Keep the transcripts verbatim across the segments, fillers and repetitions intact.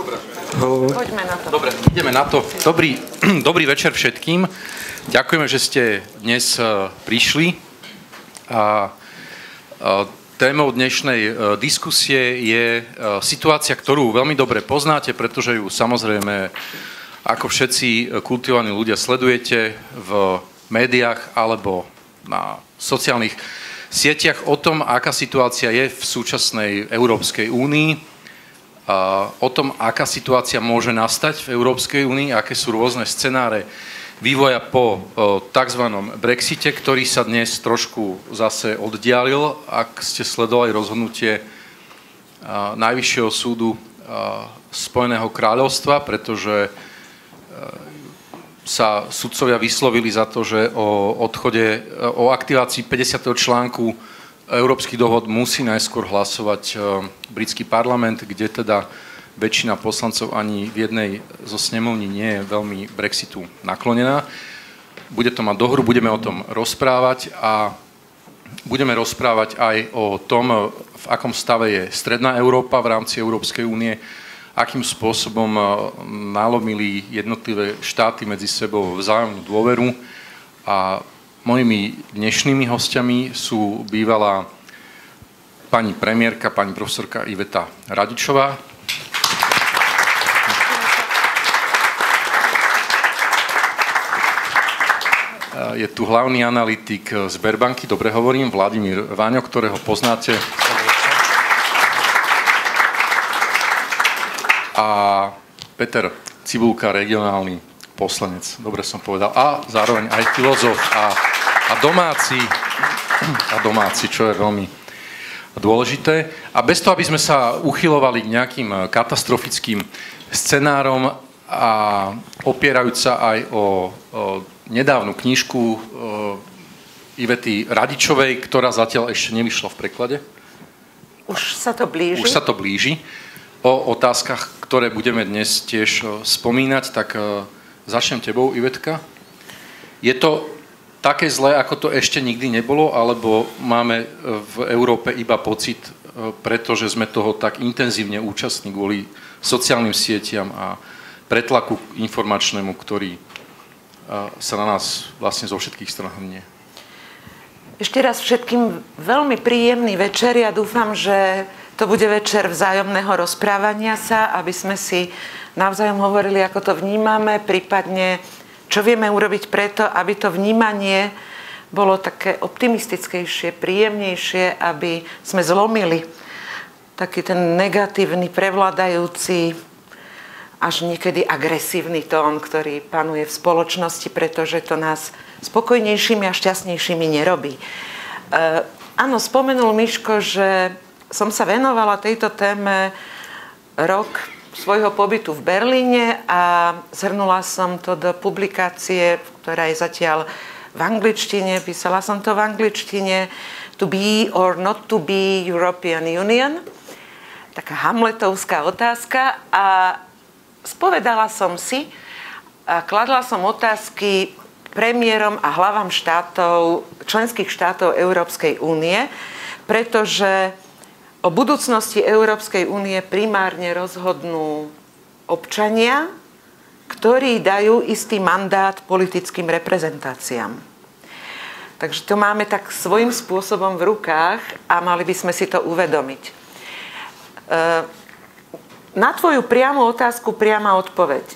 Dobre. Poďme na to. Dobre, ideme na to. Dobrý, dobrý večer všetkým. Ďakujeme, že ste dnes prišli. A, a témou dnešnej diskusie je situácia, ktorú veľmi dobre poznáte, pretože ju samozrejme ako všetci kultivovaní ľudia sledujete v médiách alebo na sociálnych sieťach o tom, aká situácia je v súčasnej Európskej únii, o tom, aká situácia môže nastať v Európskej únii, aké sú rôzne scenáre vývoja po tzv. Brexite, ktorý sa dnes trošku zase oddialil, ak ste sledovali rozhodnutie Najvyššieho súdu Spojeného kráľovstva, pretože sa sudcovia vyslovili za to, že o odchode, o aktivácii päťdesiateho článku Európskych dohod musí najskôr hlasovať britský parlament, kde teda väčšina poslancov ani v jednej zo snemovní nie je veľmi Brexitu naklonená. Bude to mať dohru, budeme o tom rozprávať a budeme rozprávať aj o tom, v akom stave je stredná Európa v rámci Európskej únie, akým spôsobom nalomili jednotlivé štáty medzi sebou vzájomnú dôveru. A mojimi dnešnými hostiami sú bývalá pani premiérka, pani profesorka Iveta Radičová. Je tu hlavný analytik Sberbanky, dobre hovorím, Vladimír Váňo, ktorého poznáte. A Peter Cibulka, regionálny poslanec, dobre som povedal, a zároveň aj filozof a, a domáci, a domáci, čo je veľmi dôležité. A bez toho, aby sme sa uchylovali k nejakým katastrofickým scenárom a opierajúc sa aj o, o nedávnu knižku o, Ivety Radičovej, ktorá zatiaľ ešte nevyšla v preklade. Už sa to blíži. Už sa to blíži. O otázkach, ktoré budeme dnes tiež spomínať, tak začnem tebou, Ivetka. Je to také zlé, ako to ešte nikdy nebolo, alebo máme v Európe iba pocit, pretože sme toho tak intenzívne účastní kvôli sociálnym sieťam a pretlaku informačnému, ktorý sa na nás vlastne zo všetkých strán hrnie? Ešte raz všetkým veľmi príjemný večer. Ja dúfam, že to bude večer vzájomného rozprávania sa, aby sme si navzájom hovorili, ako to vnímame, prípadne čo vieme urobiť preto, aby to vnímanie bolo také optimistickejšie, príjemnejšie, aby sme zlomili taký ten negatívny, prevládajúci, až niekedy agresívny tón, ktorý panuje v spoločnosti, pretože to nás spokojnejšími a šťastnejšími nerobí. E, áno, spomenul Miško, že som sa venovala tejto téme rok svojho pobytu v Berlíne a zhrnula som to do publikácie, ktorá je zatiaľ v angličtine, písala som to v angličtine, To be or not to be European Union. Taká hamletovská otázka a spovedala som si a kladla som otázky premiérom a hlavám štátov, členských štátov Európskej únie, pretože o budúcnosti Európskej únie primárne rozhodnú občania, ktorí dajú istý mandát politickým reprezentáciám. Takže to máme tak svojím spôsobom v rukách a mali by sme si to uvedomiť. Na tvoju priamu otázku priama odpoveď.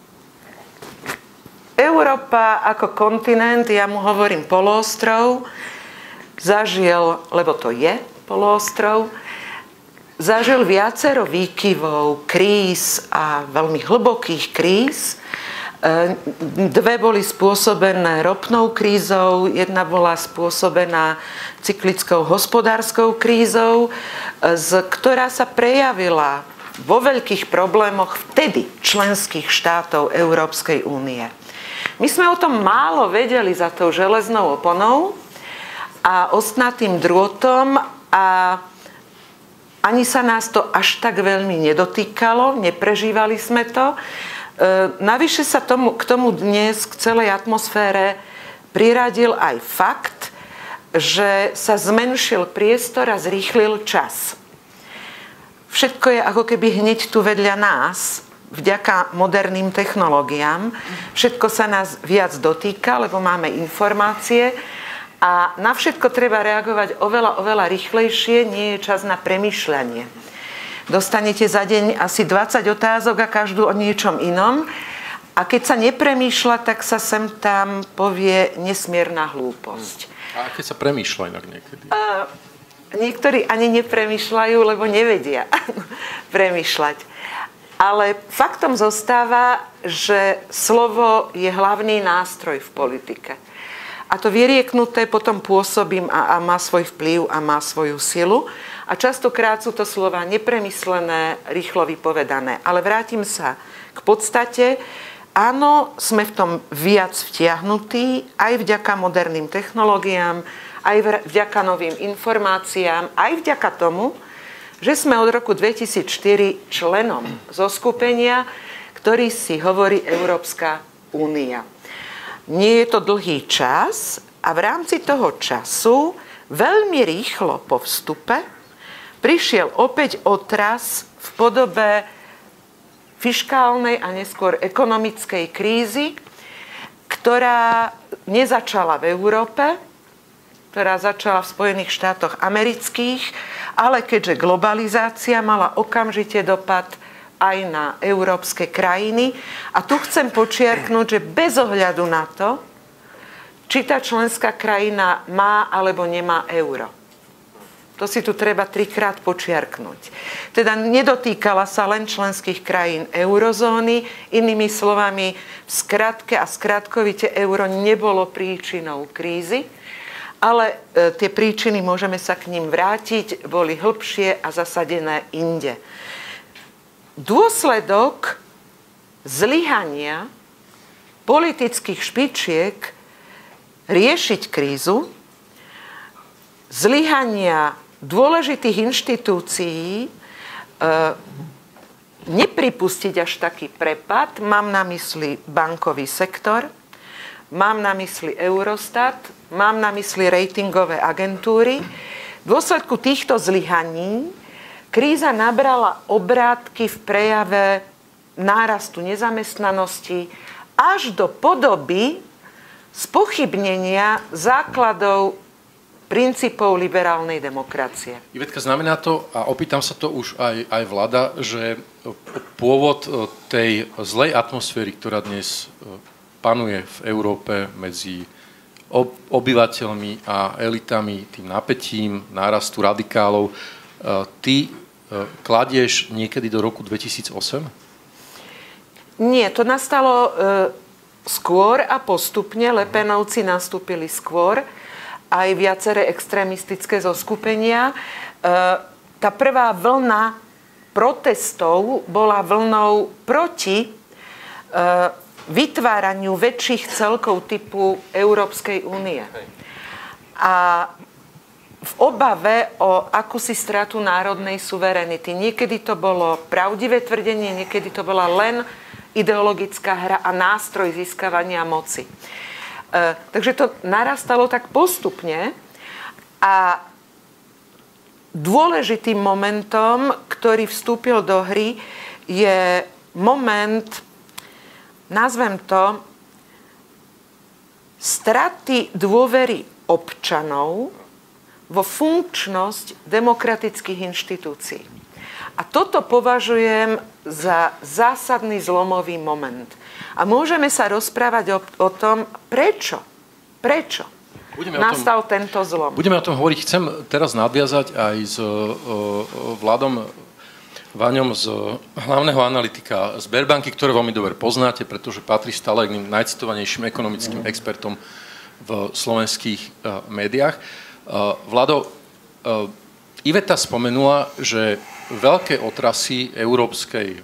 Európa ako kontinent, ja mu hovorím poloostrov, zažil, lebo to je poloostrov, zažil viacero výkyvov, kríz a veľmi hlbokých kríz. Dve boli spôsobené ropnou krízou, jedna bola spôsobená cyklickou hospodárskou krízou, ktorá sa prejavila vo veľkých problémoch vtedy členských štátov Európskej únie. My sme o tom málo vedeli za tou železnou oponou a ostnatým drôtom a ani sa nás to až tak veľmi nedotýkalo, neprežívali sme to. E, navyše sa tomu, k tomu dnes, k celej atmosfére priradil aj fakt, že sa zmenšil priestor a zrýchlil čas. všetko je ako keby hneď tu vedľa nás, vďaka moderným technológiám. Všetko sa nás viac dotýka, lebo máme informácie a na všetko treba reagovať oveľa, oveľa rýchlejšie, nie je čas na premýšľanie. Dostanete za deň asi dvadsať otázok a každú o niečom inom. A keď sa nepremýšľa, tak sa sem tam povie nesmierna hlúposť. A keď sa premýšľa inak niekedy? Uh, niektorí ani nepremýšľajú, lebo nevedia premýšľať. Ale faktom zostáva, že slovo je hlavný nástroj v politike. A to vyrieknuté potom pôsobím a, a má svoj vplyv a má svoju silu. A častokrát sú to slova nepremyslené, rýchlo vypovedané. Ale vrátim sa k podstate. Áno, sme v tom viac vtiahnutí, aj vďaka moderným technológiám, aj vďaka novým informáciám, aj vďaka tomu, že sme od roku dvetisícštyri členom zoskupenia, ktorý si hovorí Európska únia. Nie je to dlhý čas a v rámci toho času veľmi rýchlo po vstupe prišiel opäť otras v podobe fiškálnej a neskôr ekonomickej krízy, ktorá nezačala v Európe, ktorá začala v Spojených štátoch amerických, ale keďže globalizácia mala okamžite dopad aj na európske krajiny. A tu chcem počiarknúť, že bez ohľadu na to, či tá členská krajina má alebo nemá euro. To si tu treba trikrát počiarknúť. Teda nedotýkala sa len členských krajín eurozóny, inými slovami, v skratke a skratkovite euro nebolo príčinou krízy, ale e, tie príčiny, môžeme sa k ním vrátiť, boli hĺbšie a zasadené inde. Dôsledok zlyhania politických špičiek riešiť krízu, zlyhania dôležitých inštitúcií, e, nepripustiť až taký prepad, mám na mysli bankový sektor, mám na mysli Eurostat, mám na mysli ratingové agentúry. V dôsledku týchto zlyhaní kríza nabrala obrátky v prejave nárastu nezamestnanosti až do podoby spochybnenia základov princípov liberálnej demokracie. Ivetka, znamená to, a opýtam sa to už aj, aj vláda, že pôvod tej zlej atmosféry, ktorá dnes panuje v Európe medzi obyvateľmi a elitami, tým napätím, nárastu radikálov, ty kladieš niekedy do roku dvetisícosem? Nie, to nastalo skôr a postupne. Le Penovci nastúpili skôr, aj viaceré extrémistické zoskupenia. Tá prvá vlna protestov bola vlnou proti vytváraniu väčších celkov typu Európskej únie. A v obave o akúsi stratu národnej suverenity. Niekedy to bolo pravdivé tvrdenie, niekedy to bola len ideologická hra a nástroj získavania moci. E, takže to narastalo tak postupne a dôležitým momentom, ktorý vstúpil do hry, je moment, nazvem to, straty dôvery občanov vo funkčnosť demokratických inštitúcií. A toto považujem za zásadný zlomový moment. A môžeme sa rozprávať o, o tom, prečo, prečo budeme nastal tom, tento zlom. Budeme o tom hovoriť. Chcem teraz nadviazať aj s uh, Vladom Vaňom, z hlavného analytika Sberbanky, ktoré veľmi dobre poznáte, pretože patrí stále k najcitovanejším ekonomickým expertom v slovenských uh, médiách. Uh, Vlado, uh, Iveta spomenula, že veľké otrasy európskej,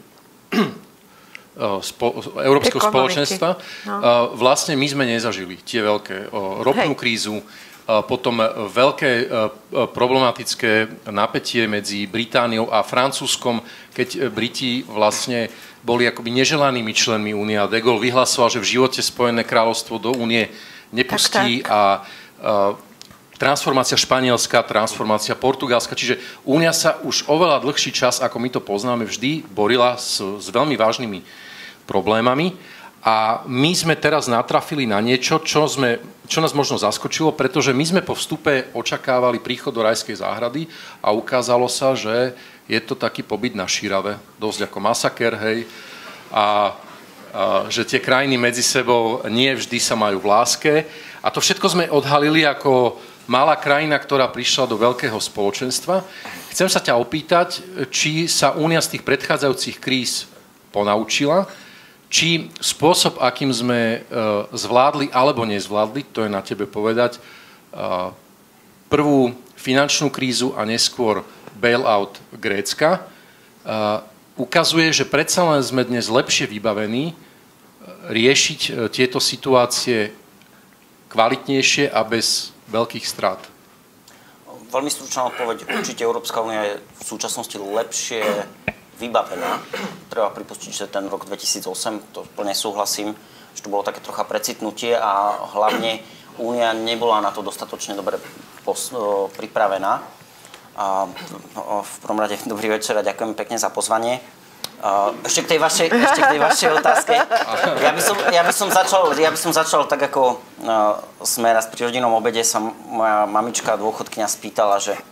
spo, európskeho Ekonomiky. spoločenstva no. vlastne my sme nezažili. Tie veľké ropnú Hej. krízu, potom veľké problematické napätie medzi Britániou a Francúzskom, keď Briti vlastne boli akoby neželanými členmi únie a de Gaulle vyhlasoval, že v živote Spojené kráľovstvo do únie nepustí. Tak, tak. A, a transformácia Španielska, transformácia Portugalska, čiže Únia sa už oveľa dlhší čas, ako my to poznáme, vždy borila s, s veľmi vážnymi problémami a my sme teraz natrafili na niečo, čo, sme, čo nás možno zaskočilo, pretože my sme po vstupe očakávali príchod do rajskej záhrady a ukázalo sa, že je to taký pobyt na šírave, dosť ako masaker, hej, a, a že tie krajiny medzi sebou nie vždy sa majú v láske a to všetko sme odhalili ako malá krajina, ktorá prišla do veľkého spoločenstva. Chcem sa ťa opýtať, či sa Únia z tých predchádzajúcich kríz ponaučila, či spôsob, akým sme uh, zvládli alebo nezvládli, to je na tebe povedať, uh, prvú finančnú krízu a neskôr bailout Grécka, uh, ukazuje, že predsa len sme dnes lepšie vybavení riešiť uh, tieto situácie kvalitnejšie a bez veľkých strát. Veľmi stručná odpoveď. Určite Európska únia je v súčasnosti lepšie vybavená. Treba pripustiť, že ten rok dvetisícosem, to plne súhlasím, že to bolo také trocha precitnutie a hlavne únia nebola na to dostatočne dobre pripravená. A v prvom rade dobrý večer a ďakujem pekne za pozvanie. Ešte k tej vašej, ešte k tej vašej otázke. Ja by, som, ja, by som začal, ja by som začal tak, ako uh, sme raz pri rodinnom obede sa moja mamička dôchodkyňa spýtala, že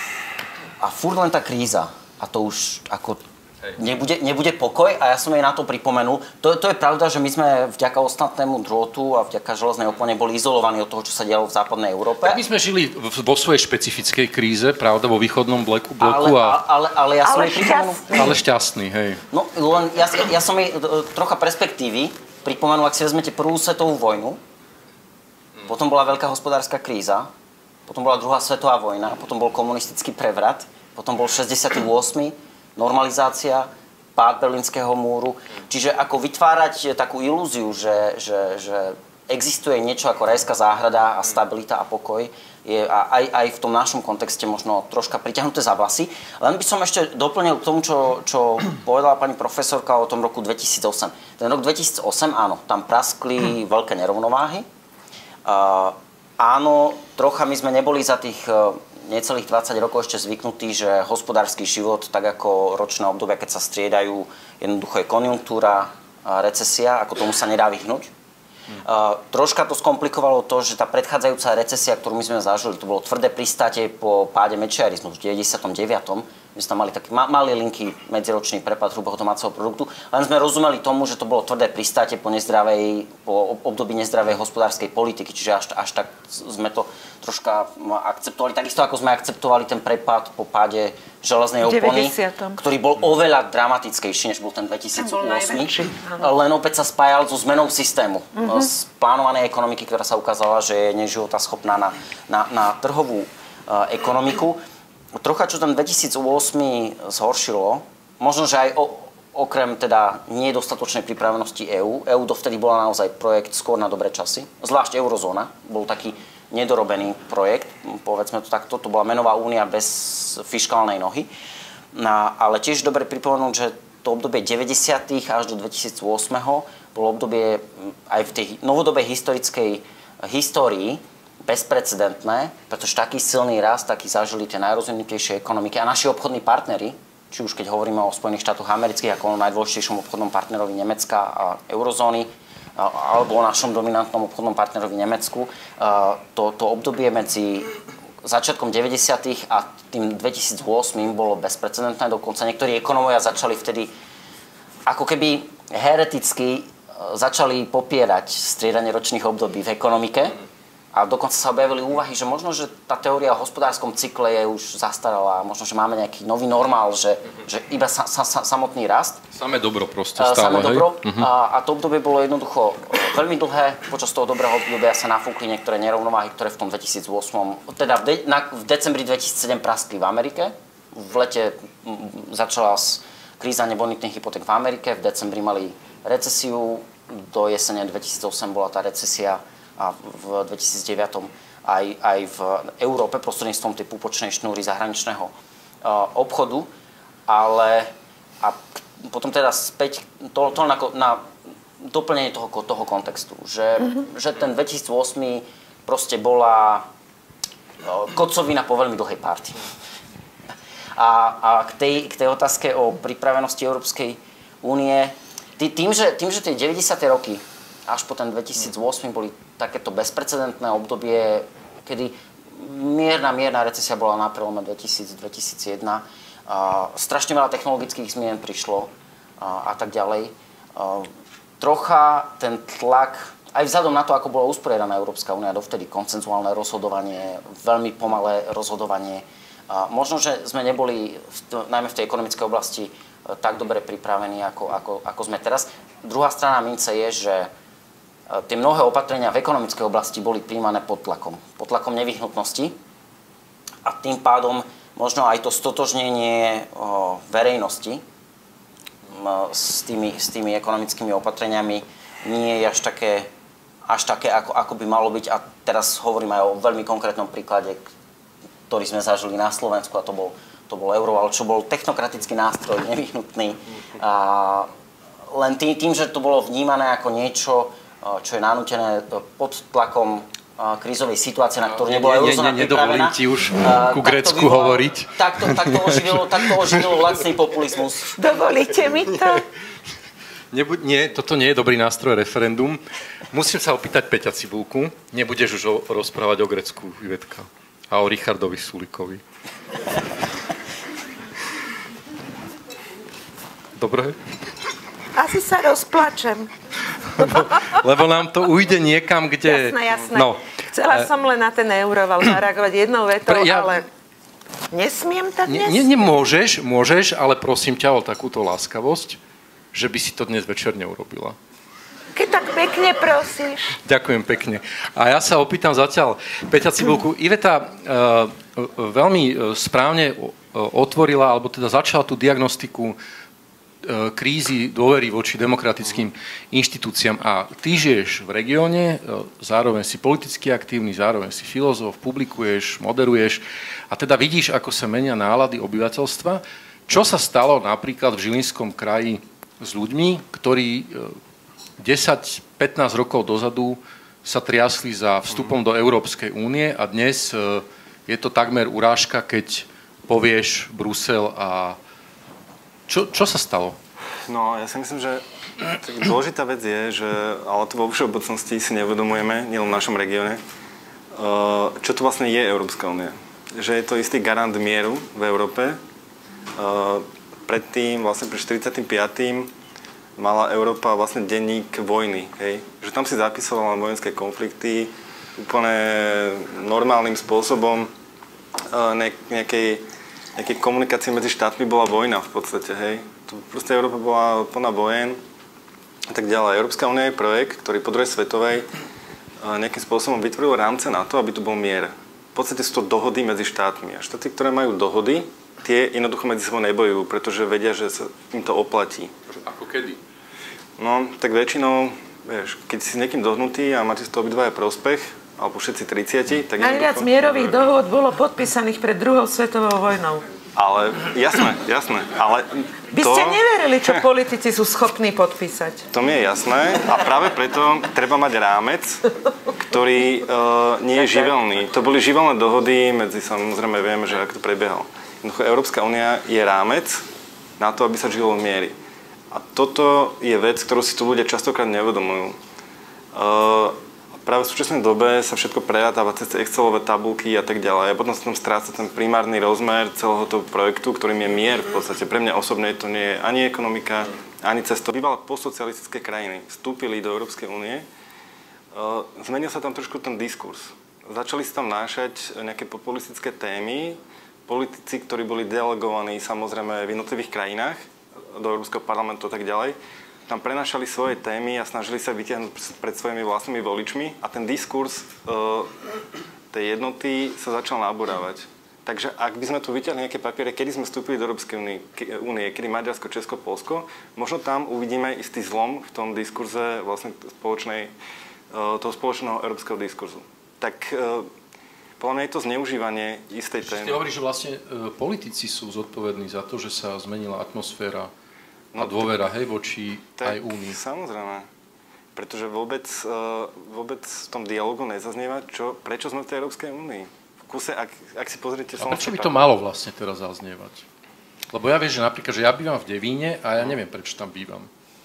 a furt len tá kríza a to už ako nebude, nebude pokoj a ja som jej na to pripomenul. To, to je pravda, že my sme vďaka ostatnému drôtu a vďaka železnej opone boli izolovaní od toho, čo sa dialo v západnej Európe. Tak my sme žili vo svojej špecifickej kríze, pravda, vo východnom bloku. bloku ale, a... ale, ale ja som ale jej pripomenul... Ale šťastný, hej. No, len ja, ja som jej trocha perspektívy pripomenul, ak si vezmete prvú svetovú vojnu, potom bola veľká hospodárska kríza, potom bola druhá svetová vojna, potom bol komunistický prevrat, potom bol šesťdesiaty ôsmy normalizácia, pád Berlínskeho múru. Čiže ako vytvárať takú ilúziu, že, že, že existuje niečo ako rajská záhrada a stabilita a pokoj, je aj, aj v tom našom kontexte možno troška priťahnuté za vlasy. Len by som ešte doplnil k tomu, čo, čo povedala pani profesorka o tom roku dvetisícosem. Ten rok dvetisícosem, áno, tam praskli veľké nerovnováhy. Uh, áno, trocha my sme neboli za tých uh, necelých dvadsať rokov ešte zvyknutí, že hospodársky život, tak ako ročné obdobia, keď sa striedajú, jednoducho je konjunktúra, recesia, ako tomu sa nedá vyhnúť. Hmm. Uh, troška to skomplikovalo to, že tá predchádzajúca recesia, ktorú my sme zažili, to bolo tvrdé pristátie po páde mečiarizmu v deväťdesiatom deviatom My sme tam mali taký ma- malý linky medziročný prepad hrubého domáceho produktu, len sme rozumeli tomu, že to bolo tvrdé pristátie po nezdravej, po období nezdravej hospodárskej politiky, čiže až, až tak sme to troška akceptovali. Takisto ako sme akceptovali ten prepad po páde železnej opony, ktorý bol oveľa dramatickejší, než bol ten dvetisícosem. Len opäť sa spájal so zmenou systému. Mm-hmm. Z plánovanej ekonomiky, ktorá sa ukázala, že je neživotaschopná na, na, na trhovú uh, ekonomiku. Trocha, čo ten dvetisícosem zhoršilo, možno, že aj o, okrem teda nedostatočnej pripravenosti EÚ, EÚ dovtedy bola naozaj projekt skôr na dobré časy, zvlášť eurozóna, bol taký nedorobený projekt, povedzme to takto, to bola menová únia bez fiškálnej nohy, no, ale tiež dobre pripomenúť, že to obdobie deväťdesiatych až do dvetisícosem bolo obdobie aj v tej novodobej historickej histórii bezprecedentné, pretože taký silný rast, taký zažili tie najrozvinutejšie ekonomiky a naši obchodní partneri, či už keď hovoríme o Spojených štátoch amerických ako o najdôležitejšom obchodnom partnerovi Nemecka a eurozóny, alebo o našom dominantnom obchodnom partnerovi Nemecku, to, to obdobie medzi začiatkom deväťdesiatych a tým dvetisícosem bolo bezprecedentné, dokonca niektorí ekonomovia začali vtedy ako keby hereticky začali popierať striedanie ročných období v ekonomike. A dokonca sa objavili úvahy, že možno, že tá teória o hospodárskom cykle je už zastaralá, možno, že máme nejaký nový normál, že, že iba sa, sa, sa, samotný rast. Samé dobro proste stále, Samé dobro. Uh-huh. A, a to obdobie bolo jednoducho veľmi dlhé. Počas toho dobrého obdobia sa nafúkli niektoré nerovnováhy, ktoré v tom dvetisícosem, teda v, de, na, v decembri dvetisícsedem praskli v Amerike. V lete m, začala kríza nebonitných hypoték v Amerike, v decembri mali recesiu, do jesene dvetisícosem bola tá recesia a v dvetisícdeväť aj, aj v Európe prostredníctvom tej púpočnej šnúry zahraničného uh, obchodu. Ale a potom teda späť to, to na, na doplnenie toho, toho kontextu, že, mm-hmm. že ten dvetisícosem proste bola kocovina po veľmi dlhej party. A, a k, tej, k tej otázke o pripravenosti Európskej únie, tým, že, tým, že tie deväťdesiate roky až po ten dvetisícosem boli takéto bezprecedentné obdobie, kedy mierna, mierna recesia bola na prelome dvetisíc dvetisícjeden, a strašne veľa technologických zmien prišlo a, a tak ďalej. A, trocha ten tlak, aj vzhľadom na to, ako bola usporiadaná Európska únia dovtedy, konsenzuálne rozhodovanie, veľmi pomalé rozhodovanie. A možno, že sme neboli, v, najmä v tej ekonomickej oblasti, tak dobre pripravení, ako, ako, ako sme teraz. Druhá strana mince je, že tie mnohé opatrenia v ekonomickej oblasti boli príjmané pod tlakom. Pod tlakom nevyhnutnosti. A tým pádom možno aj to stotožnenie o, verejnosti o, s, tými, s tými ekonomickými opatreniami nie je až také, až také ako, ako by malo byť. A teraz hovorím aj o veľmi konkrétnom príklade, ktorý sme zažili na Slovensku, a to bol, to bol euro, ale čo bol technokratický nástroj, nevyhnutný. A len tým, tým, že to bolo vnímané ako niečo, čo je nanútené pod tlakom krízovej situácie, na ktorú nebola eurozóna pripravená. Nedovolím ti už ku Grécku hovoriť. Takto, takto, oživilo, takto oživilo lacný populizmus. Dovolíte mi to? Nebu- nie, toto nie je dobrý nástroj referendum. Musím sa opýtať Peťa Cibulku. Nebudeš už o, rozprávať o Grécku, Ivetka. A o Richardovi Sulíkovi. Dobre? Asi sa rozplačem. Lebo, lebo nám to ujde niekam, kde... Jasné, jasné. No, Chcela som len na ten euroval zareagovať jednou vetou, Pre, ja, ale nesmiem tak dnes? Nie, nie, môžeš, môžeš, ale prosím ťa o takúto láskavosť, že by si to dnes večer neurobila. Keď tak pekne prosíš. Ďakujem pekne. A ja sa opýtam zatiaľ Peťa Cibulku. Iveta uh, veľmi správne otvorila, alebo teda začala tú diagnostiku krízy dôvery voči demokratickým inštitúciám. A ty žiješ v regióne, zároveň si politicky aktívny, zároveň si filozof, publikuješ, moderuješ a teda vidíš, ako sa menia nálady obyvateľstva. Čo sa stalo napríklad v Žilinskom kraji s ľuďmi, ktorí desať pätnásť rokov dozadu sa triasli za vstupom do Európskej únie a dnes je to takmer urážka, keď povieš Brusel a Čo, čo sa stalo? No, ja si myslím, že dôležitá vec je, že, ale to vo všeobecnosti si neuvedomujeme, nielen v našom regióne, čo to vlastne je Európska únia. Že je to istý garant mieru v Európe. Predtým, vlastne pred štyridsiatym piatym mala Európa vlastne denník vojny. Hej? Že tam si zapisovala vojenské konflikty úplne normálnym spôsobom nejakej nejakej komunikácie medzi štátmi bola vojna v podstate, hej. Tu proste Európa bola plná vojen a tak ďalej. Európska únia je projekt, ktorý po druhej svetovej nejakým spôsobom vytvoril rámce na to, aby tu bol mier. V podstate sú to dohody medzi štátmi. A štáty, ktoré majú dohody, tie jednoducho medzi sebou nebojujú, pretože vedia, že sa im to oplatí. Ako kedy? No, tak väčšinou, vieš, keď si s niekým dohnutý a máte z toho obidvaja prospech, alebo všetci tridsiati, tak... Najviac mierových dohôd bolo podpísaných pred druhou svetovou vojnou. Ale, jasné, jasné, ale... By to... ste neverili, čo politici sú schopní podpísať. To mi je jasné a práve preto treba mať rámec, ktorý uh, nie je živelný. To boli živelné dohody medzi, samozrejme vieme, že ako to prebiehalo. Jednoducho Európska únia je rámec na to, aby sa žilo v miery. A toto je vec, ktorú si tu ľudia častokrát neuvedomujú. Uh, Práve v súčasnej dobe sa všetko prerátáva cez Excelové tabulky a tak ďalej. A potom sa tam stráca ten primárny rozmer celého toho projektu, ktorým je mier. V podstate pre mňa osobne to nie je ani ekonomika, ani cesto. Bývalé postsocialistické krajiny vstúpili do Európskej únie. Zmenil sa tam trošku ten diskurs. Začali sa tam nášať nejaké populistické témy. Politici, ktorí boli delegovaní samozrejme v jednotlivých krajinách do Európskeho parlamentu a tak ďalej, tam prenášali svoje témy a snažili sa vytiahnuť pred svojimi vlastnými voličmi a ten diskurs uh, tej jednoty sa začal nabúravať. Takže ak by sme tu vytiahli nejaké papiere, kedy sme vstúpili do Európskej únie, kedy Maďarsko, Česko, Poľsko, možno tam uvidíme istý zlom v tom diskurze vlastne spoločnej, uh, toho spoločného európskeho diskurzu. Tak uh, podľa mňa je to zneužívanie istej témy. Ty hovoríš, že vlastne uh, politici sú zodpovední za to, že sa zmenila atmosféra a dôvera, hej, voči aj únii. Samozrejme. Pretože vôbec, vôbec v tom dialogu nezaznieva, čo, prečo sme v tej Európskej únii. V kuse, ak, ak si pozriete... A prečo by to malo vlastne teraz zaznievať? Lebo ja viem, že napríklad, že ja bývam v Devíne a ja neviem, prečo tam bývam.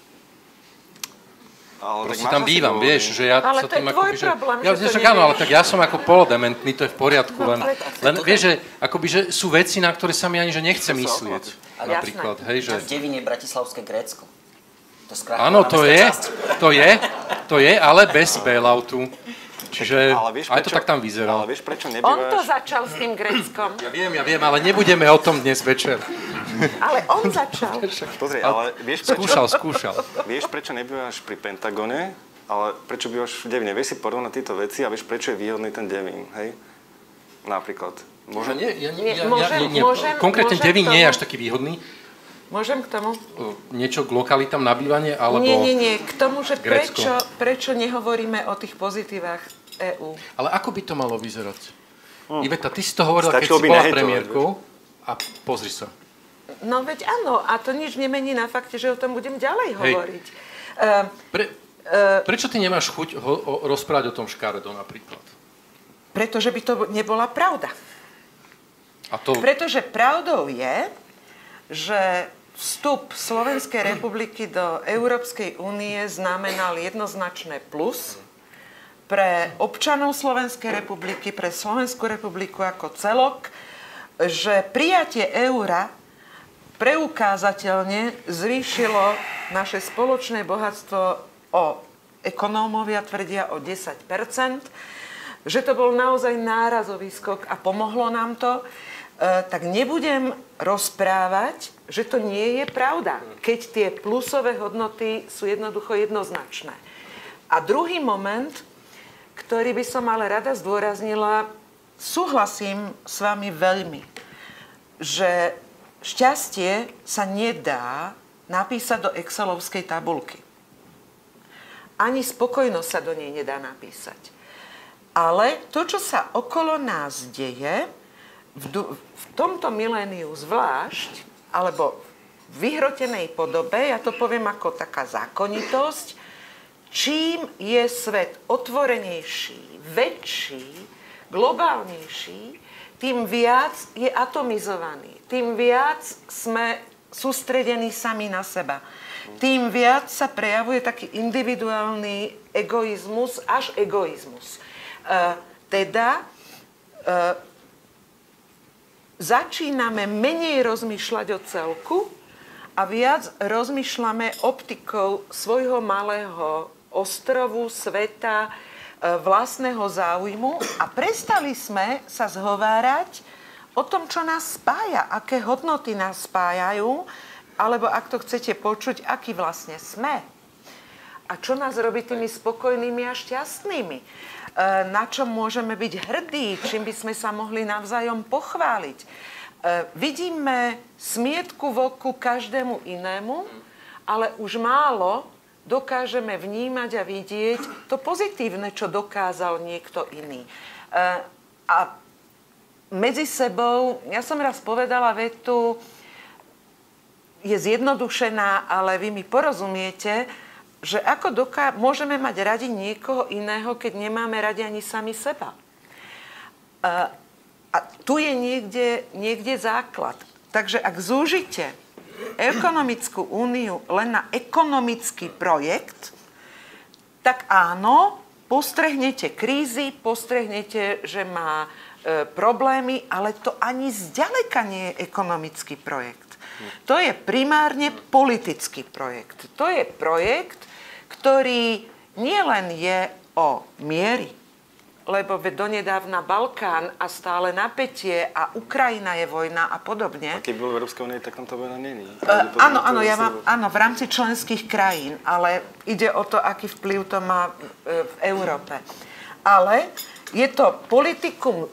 Ale Proste tam bývam, dôvody. vieš, že ja ale sa to je tým tvoj akoby, že... problém, Ja, že že to tak áno, ale nevieš. tak ja som ako polodementný, to je v poriadku, len, No, len vieš, že, akoby, že sú veci, na ktoré sa mi ani že nechce myslieť. Ale Napríklad, hej, že... V Devíne je bratislavské Grécko. To je Áno, to je, časť. to je, to je, ale bez bailoutu. Čiže Ale vieš, aj to prečo- tak tam vyzerá. Ale vieš, prečo On to nebývaš... začal s tým Gréckom. Ja viem, ja viem, ale nebudeme o tom dnes večer. Ale on začal. Pozri, ale vieš prečo, Skúšal, skúšal. vieš, prečo nebývaš pri Pentagone, ale prečo bývaš v Devíne? Vieš si porovnať tieto veci a vieš, prečo je výhodný ten Devín, hej? Napríklad. Môžem? Nie, ja, nie, ja, Môžem- ja, nie, nie. môžem- Konkrétne môžem Devín k nie je tomu? až taký výhodný. Môžem k tomu? O, Niečo k lokalitám na bývanie, alebo... Nie, nie, nie. K tomu, že Grécko. prečo, prečo nehovoríme o tých pozitívach EÚ. Ale ako by to malo vyzerať? Hm. Iveta, ty si to hovorila, Stačilo keď si by bola nehejtovať, premiérkou. A pozri sa. No veď áno, a to nič nemení na fakte, že o tom budem ďalej hovoriť. Uh, Pre, uh, prečo ty nemáš chuť ho, o, rozprávať o tom škaredo napríklad? pretože by to nebola pravda. A to... Pretože pravdou je, že vstup Slovenskej republiky do Európskej únie znamenal jednoznačné plus pre občanov Slovenskej republiky, pre Slovenskú republiku ako celok, že prijatie eura preukázateľne zvýšilo naše spoločné bohatstvo o ekonómovia tvrdia o desať percent, že to bol naozaj nárazový skok a pomohlo nám to, tak nebudem rozprávať, že to nie je pravda, keď tie plusové hodnoty sú jednoducho jednoznačné. A druhý moment, ktorý by som ale rada zdôraznila, súhlasím s vami veľmi, že šťastie sa nedá napísať do excelovskej tabulky. Ani spokojnosť sa do nej nedá napísať. Ale to, čo sa okolo nás deje, v, v tomto miléniu zvlášť, alebo v vyhrotenej podobe, ja to poviem ako taká zákonitosť, čím je svet otvorenejší, väčší, globálnejší, tým viac je atomizovaný, tým viac sme sústredení sami na seba. Tým viac sa prejavuje taký individuálny egoizmus, až egoizmus. E, teda e, začíname menej rozmýšľať o celku a viac rozmýšľame optikou svojho malého ostrovu, sveta, vlastného záujmu a prestali sme sa zhovárať o tom, čo nás spája, aké hodnoty nás spájajú, alebo ak to chcete počuť, aký vlastne sme. A čo nás robí tými spokojnými a šťastnými. E, na čo môžeme byť hrdí, čím by sme sa mohli navzájom pochváliť. E, vidíme smietku v oku každému inému, ale už málo dokážeme vnímať a vidieť to pozitívne, čo dokázal niekto iný. E, a medzi sebou, ja som raz povedala vetu, je zjednodušená, ale vy mi porozumiete, že ako doká- môžeme mať radi niekoho iného, keď nemáme radi ani sami seba. A, a tu je niekde, niekde základ. Takže ak zúžite ekonomickú úniu len na ekonomický projekt, tak áno, postrehnete krízy, postrehnete, že má e, problémy, ale to ani zďaleka nie je ekonomický projekt. To je primárne politický projekt. To je projekt, ktorý nielen je o miery, lebo donedávna Balkán a stále napätie a Ukrajina je vojna a podobne. A keď bol v Európskej únii, tak tam to vojna není. Uh, áno, áno, ja mám, áno, v rámci členských krajín, ale ide o to, aký vplyv to má uh, v Európe. Ale je to politikum uh,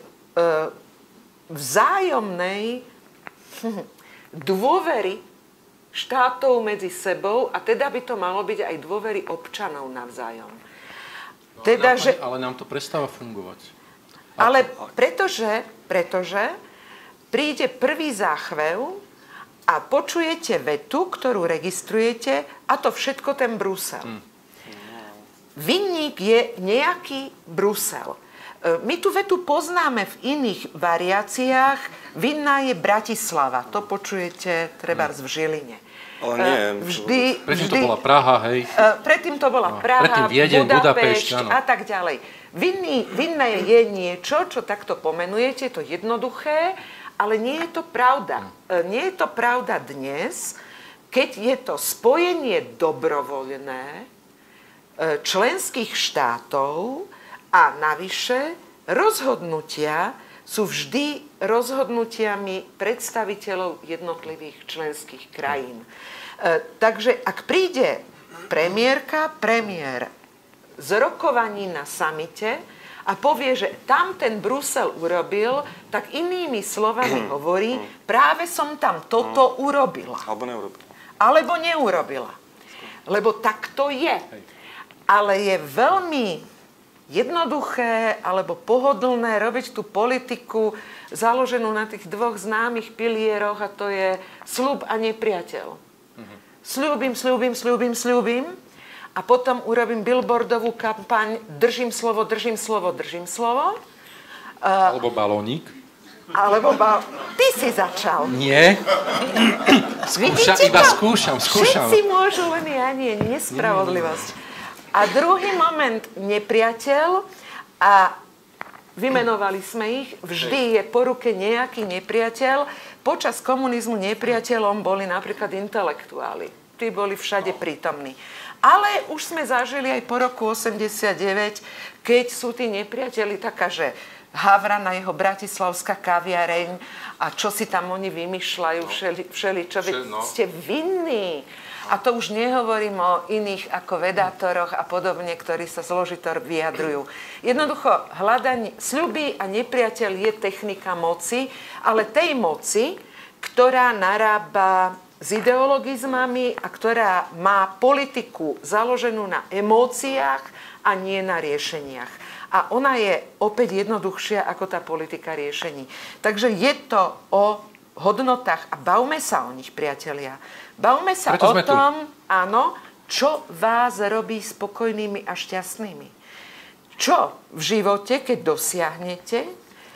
vzájomnej hm, dôvery štátov medzi sebou a teda by to malo byť aj dôvery občanov navzájom. No, Teda, ale, že... ale nám to prestáva fungovať. Ale pretože, pretože príde prvý záchvev a počujete vetu, ktorú registrujete, a to všetko ten Brusel. Hmm. Vinník je nejaký Brusel. My tú vetu poznáme v iných variáciách. Vinná je Bratislava. To počujete trebárs v Žiline. Ale nie. Vždy, predtým vždy, to bola Praha, hej. Predtým to bola No, Praha, predtým Viedeň, Budapešť Budapešť, áno. a tak ďalej. Vinný, vinné je niečo, čo takto pomenujete, je to jednoduché, ale nie je to pravda. Nie je to pravda dnes, keď je to spojenie dobrovoľné členských štátov a navyše rozhodnutia sú vždy rozhodnutiami predstaviteľov jednotlivých členských krajín. E, takže ak príde premiérka, premiér z rokovaní na samite a povie, že tam ten Brusel urobil, tak inými slovami hovorí, práve som tam toto urobila. Alebo neurobila. Alebo neurobila. Lebo tak to je. Ale je veľmi jednoduché alebo pohodlné robiť tú politiku založenú na tých dvoch známych pilieroch a to je sľub a nepriateľ. Mhm. Sľúbim, sľúbim, sľúbim, sľúbim a potom urobím billboardovú kampaň držím slovo, držím slovo, držím slovo. Alebo balónik. Alebo ba... Ty si začal. Nie. Skúšam, Vidíte iba to? skúšam, skúšam. Všetci môžu, len ja nie. Nespravodlivosť. A druhý moment, nepriateľ, a vymenovali sme ich, vždy je po ruke nejaký nepriateľ. Počas komunizmu nepriateľom boli napríklad intelektuáli. Tí boli všade prítomní. Ale už sme zažili aj po roku osemdesiatdeväť, keď sú tí nepriateľi taká, že Havran a jeho bratislavská kaviareň a čo si tam oni vymýšľajú, všeli, všeli čo vy, no. ste vinní. A to už nehovorím o iných ako vedátoroch a podobne, ktorí sa zložito vyjadrujú. Jednoducho, hľadanie sľuby a nepriateľ je technika moci, ale tej moci, ktorá narába s ideologizmami a ktorá má politiku založenú na emóciách a nie na riešeniach. A ona je opäť jednoduchšia ako tá politika riešení. Takže je to o hodnotách a bavme sa o nich, priatelia. Bavme sa Preto o sme tu. tom, áno, čo vás robí spokojnými a šťastnými. Čo v živote, keď dosiahnete, e,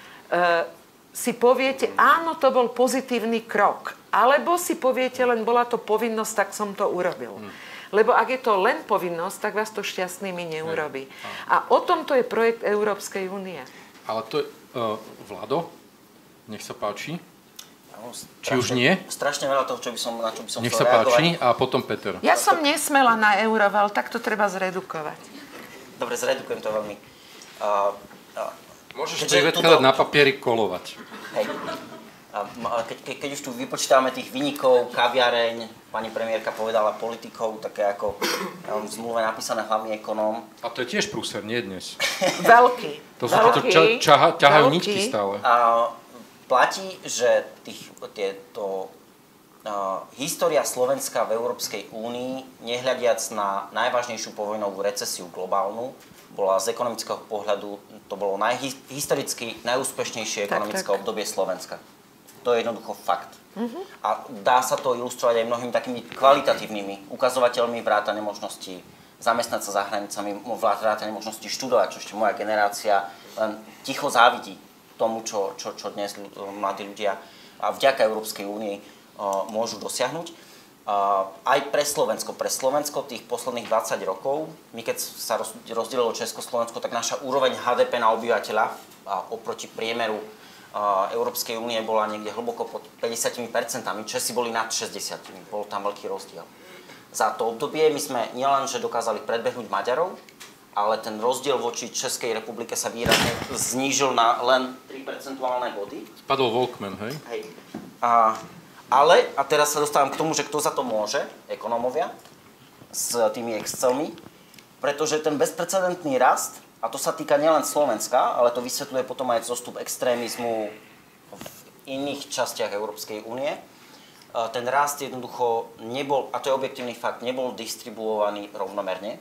si poviete, áno, to bol pozitívny krok. Alebo si poviete, len bola to povinnosť, tak som to urobil. Hmm. Lebo ak je to len povinnosť, tak vás to šťastnými neurobí. A o tomto je projekt Európskej únie. Ale to je... Uh, Vlado, nech sa páči. No, Či už nie? Strašne veľa toho, čo by som, na čo by som Nech chcel sa páči reagovať. a potom Peter. Ja som nesmela na Euroval, tak to treba zredukovať. Dobre, zredukujem to veľmi. Uh, uh, Môžeš keďže privedkladať tuto- na papieri kolovať. Hej. A keď, keď, keď už tu vypočítame tých vynikov, kaviareň, pani premiérka povedala politikov, také ako ja mám v zmluve napísané hlavný ekonóm. A to je tiež prúser, nie dnes. Veľký. To sa to ča, čaha, ťahajú Veľký. ničky stále. A platí, že tých, tieto, uh, história Slovenska v Európskej únii, nehľadiac na najvážnejšiu povojnovú recesiu globálnu, bola z ekonomického pohľadu, to bolo najhistoricky najúspešnejšie ekonomické tak. obdobie Slovenska. To je jednoducho fakt. Uh-huh. A dá sa to ilustrovať aj mnohými takými kvalitatívnymi ukazovateľmi, vrátane možností zamestnať sa za hranicami, vrátane možností študovať, čo ešte moja generácia len ticho závidí tomu, čo, čo, čo dnes mladí ľudia a vďaka Európskej únii uh, môžu dosiahnuť. Uh, aj pre Slovensko, pre Slovensko tých posledných dvadsať rokov, my keď sa roz, rozdelilo Československo, tak naša úroveň há dé pé na obyvateľa uh, oproti priemeru Európskej únie bola niekde hlboko pod päťdesiat percent, Česi boli nad šesťdesiat percent, bol tam veľký rozdiel. Za to obdobie my sme nielenže dokázali predbehnúť Maďarov, ale ten rozdiel voči Českej republike sa výrazne znížil na len tri percentuálne body. Spadol Walkman, hej? Hej. A, ale, a teraz sa dostávam k tomu, že kto za to môže, ekonómovia, s tými Excelmi, pretože ten bezprecedentný rast, a to sa týka nielen Slovenska, ale to vysvetľuje potom aj zostup extrémizmu v iných častiach Európskej únie. Ten rast jednoducho nebol, a to je objektívny fakt, nebol distribuovaný rovnomerne.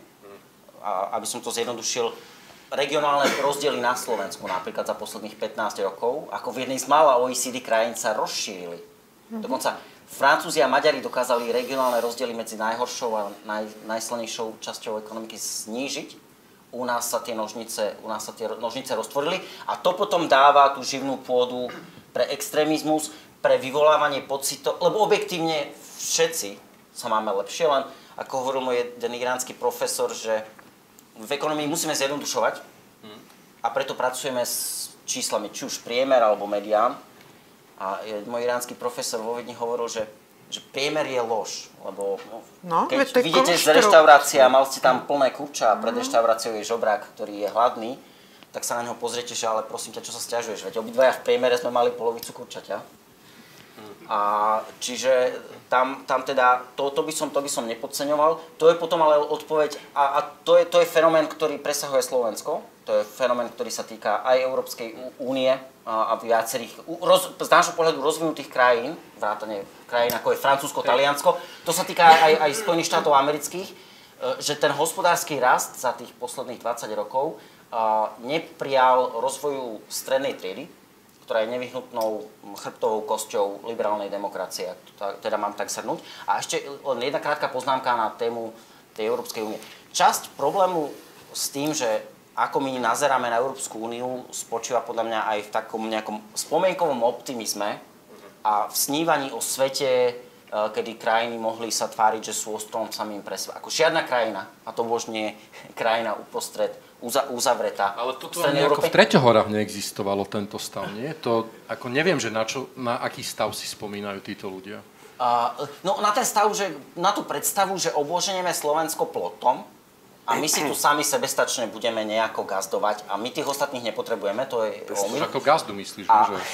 A aby som to zjednodušil, regionálne rozdiely na Slovensku napríklad za posledných pätnásť rokov, ako v jednej z mála ó é cé dé krajín sa rozšírili. Mm-hmm. Dokonca Francúzi a Maďari dokázali regionálne rozdiely medzi najhoršou a naj, najsilnejšou časťou ekonomiky znížiť. u nás sa tie nožnice, u nás sa tie nožnice roztvorili a to potom dáva tú živnú pôdu pre extrémizmus, pre vyvolávanie pocitov, lebo objektívne všetci sa máme lepšie, len ako hovoril môj jeden iránsky profesor, že v ekonomii musíme zjednodušovať a preto pracujeme s číslami, či už priemer alebo medián. A môj iránsky profesor vo Viedni hovoril, že že priemer je lož, lebo no, keď vidíte z reštaurácie a mal ste tam plné kupča a pred reštauráciou je žobrák, ktorý je hladný, tak sa na neho pozriete, že ale prosím ťa, čo sa sťažuješ, veď obidvaja v priemere sme mali polovicu kurčaťa. A čiže tam, tam teda, to, to, by som, to by som nepodceňoval. To je potom ale odpoveď, a, a to, je, to je fenomén, ktorý presahuje Slovensko, to je fenomén, ktorý sa týka aj Európskej únie a, a viacerých, roz, z nášho pohľadu rozvinutých krajín, vrátane krajín ako je Francúzsko, Taliansko, to sa týka aj, aj Spojených štátov amerických, že ten hospodársky rast za tých posledných dvadsať rokov a, neprijal rozvoju strednej triedy, ktorá je nevyhnutnou chrbtovou kosťou liberálnej demokracie, teda mám tak shrnúť. A ešte len jedna krátka poznámka na tému tej Európskej únie. Časť problému s tým, že ako my nazeráme na Európsku úniu, spočíva podľa mňa aj v takom nejakom spomienkovom optimizme a v snívaní o svete, kedy krajiny mohli sa tváriť, že sú ostrom samým pre seba. Ako žiadna krajina, a to už nie je krajina uprostred, uza, uzavretá. Ale toto nejako v Treťohorách neexistovalo tento stav, nie? To, ako neviem, že na, čo, na aký stav si spomínajú títo ľudia. Uh, no na ten stav, že, na tú predstavu, že obloženieme Slovensko plotom a my si tu sami sebestačne budeme nejako gazdovať a my tých ostatných nepotrebujeme, to je omyl. Ako gazdu myslíš, a, že?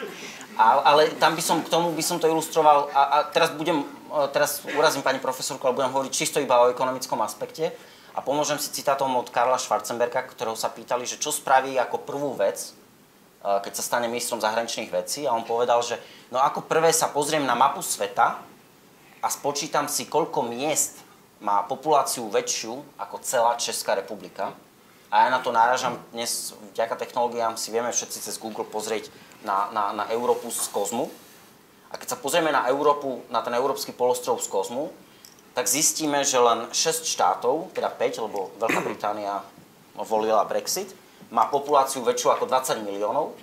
A, ale tam by som, k tomu by som to ilustroval a, a teraz budem, teraz urazím pani profesorku, ale budem hovoriť čisto iba o ekonomickom aspekte a pomôžem si citátom od Karla Schwarzenberga, ktorého sa pýtali, že čo spraví ako prvú vec, keď sa stane ministrom zahraničných vecí a on povedal, že no ako prvé sa pozriem na mapu sveta a spočítam si, koľko miest má populáciu väčšiu ako celá Česká republika. A ja na to náražam dnes, vďaka technológiám si vieme všetci cez Google pozrieť na, na, na Európu z kozmu. A keď sa pozrieme na Európu, na ten európsky polostrov z kozmu, tak zistíme, že len šesť štátov, teda päť, lebo Veľká Británia volila Brexit, má populáciu väčšiu ako dvadsať miliónov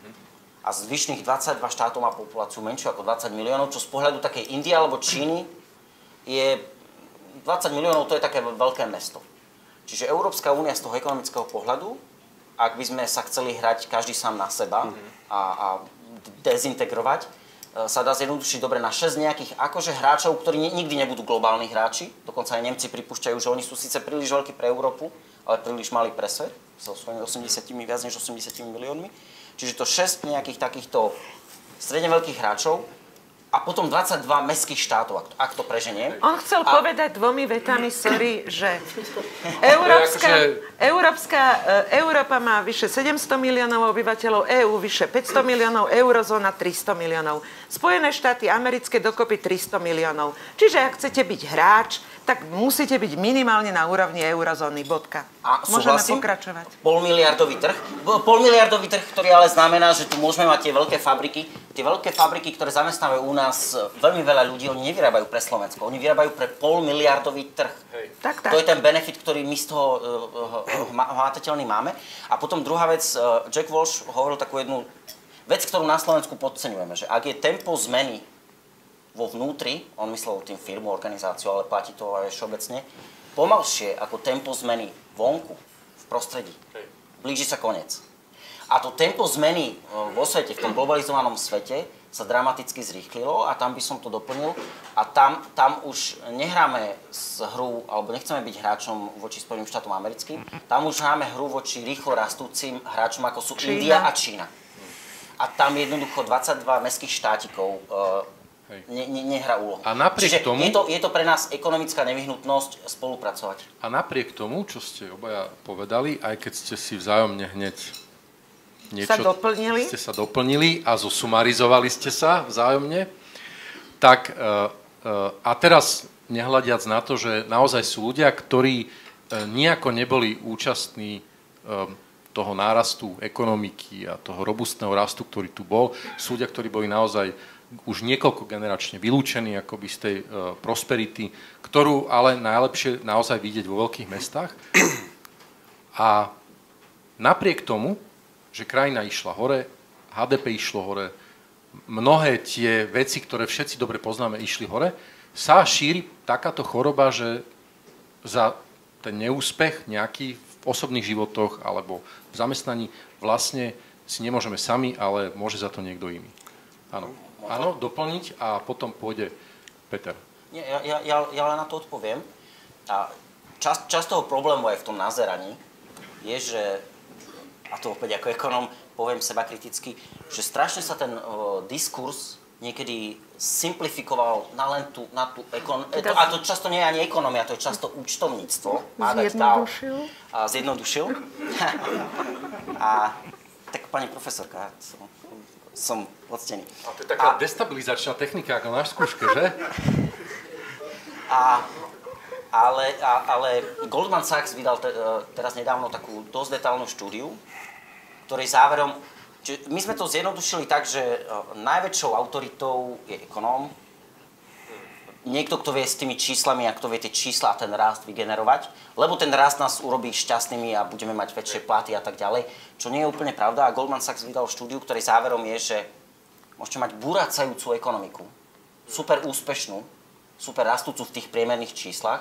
a zvyšných dvadsaťdva štátov má populáciu menšiu ako dvadsať miliónov, čo z pohľadu takej Indie alebo Číny je dvadsať miliónov, to je také veľké mesto. Čiže Európska únia z toho ekonomického pohľadu, ak by sme sa chceli hrať každý sám na seba a, a dezintegrovať, sa dá zjednodušiť dobre na šesť nejakých akože hráčov, ktorí nikdy nebudú globálni hráči. Dokonca aj Nemci pripúšťajú, že oni sú síce príliš veľkí pre Európu, ale príliš malí pre svet, so svojimi osemdesiatimi, viac než osemdesiatimi miliónmi. Čiže to šesť nejakých takýchto stredne veľkých hráčov a potom dvadsaťdva mestských štátov, ak to, ak to preženiem. On chcel a... povedať dvomi vetami, sorry, že Európska, Európska, Európa má vyše sedemsto miliónov obyvateľov, EÚ vyše päťsto miliónov, eurozóna tristo miliónov. Spojené štáty americké dokopy tristo miliónov. Čiže ak chcete byť hráč, tak musíte byť minimálne na úrovni eurozóny, bodka. A môžeme súhlasím, pokračovať. Polmiliardový trh. Polmiliardový trh, ktorý ale znamená, že tu môžeme mať tie veľké fabriky. Tie veľké fabriky, ktoré zamestnávajú u nás veľmi veľa ľudí, oni nevyrábajú pre Slovensko. Oni vyrábajú pre polmiliardový trh. Tak, tak. To je ten benefit, ktorý my z toho uh, hmatateľný máme. A potom druhá vec, uh, Jack Walsh hovoril takú jednu vec, ktorú na Slovensku podceňujeme, že ak je tempo zmeny vo vnútri, on myslel tým firmu, organizáciu, ale platí to aj všeobecne, pomalšie ako tempo zmeny vonku, v prostredí. Blíži sa koniec. A to tempo zmeny vo svete, v tom globalizovanom svete, sa dramaticky zrýchlilo a tam by som to doplnil. A tam, tam už nehráme z hru, alebo nechceme byť hráčom voči Spojeným štátom americkým, tam už hráme hru voči rýchlo rastúcim hráčom, ako sú Čína. India a Čína. A tam jednoducho dvadsaťdva mestských štátikov Ne, ne, nehrá úlohu. A napriek Čiže tomu... je to, je to pre nás ekonomická nevyhnutnosť spolupracovať. A napriek tomu, čo ste obaja povedali, aj keď ste si vzájomne hneď niečo... Sa doplnili? Ste sa doplnili a zosumarizovali ste sa vzájomne, tak uh, uh, a teraz nehľadiac na to, že naozaj sú ľudia, ktorí uh, nejako neboli účastní uh, toho nárastu ekonomiky a toho robustného rastu, ktorý tu bol, sú ľudia, ktorí boli naozaj už niekoľko generačne vylúčení akoby z tej uh, prosperity, ktorú ale najlepšie naozaj vidieť vo veľkých mestách. A napriek tomu, že krajina išla hore, há dé pé išlo hore, mnohé tie veci, ktoré všetci dobre poznáme, išli hore, sa šíri takáto choroba, že za ten neúspech nejaký v osobných životoch alebo v zamestnaní vlastne si nemôžeme sami, ale môže za to niekto iný. Áno, áno, doplniť a potom pôjde Peter. Nie, ja, ja, ja, ja len na to odpoviem. A časť, časť toho problému aj v tom nazeraní je, že, a to opäť ako ekonóm poviem seba kriticky, že strašne sa ten uh, diskurs niekedy simplifikoval na len tú, na tú ekon... To, a to často nie je ani ekonomia, to je často účtovníctvo. Zjednodušil. A zjednodušil. A tak pani profesorka, som, som poctený. A to je taká a, destabilizačná technika ako na skúške, že? A, ale, a, ale Goldman Sachs vydal te, teraz nedávno takú dosť detailnú štúdiu, ktorej záverom, že my sme to zjednodušili tak, že najväčšou autoritou je ekonóm. Niekto, kto vie s tými číslami a kto vie tie čísla a ten rast vygenerovať, lebo ten rast nás urobí šťastnými a budeme mať väčšie platy a tak ďalej, čo nie je úplne pravda. A Goldman Sachs vydal štúdiu, ktorej záverom je, že môžete mať buracajúcu ekonomiku, super úspešnú, super rastúcu v tých priemerných číslach,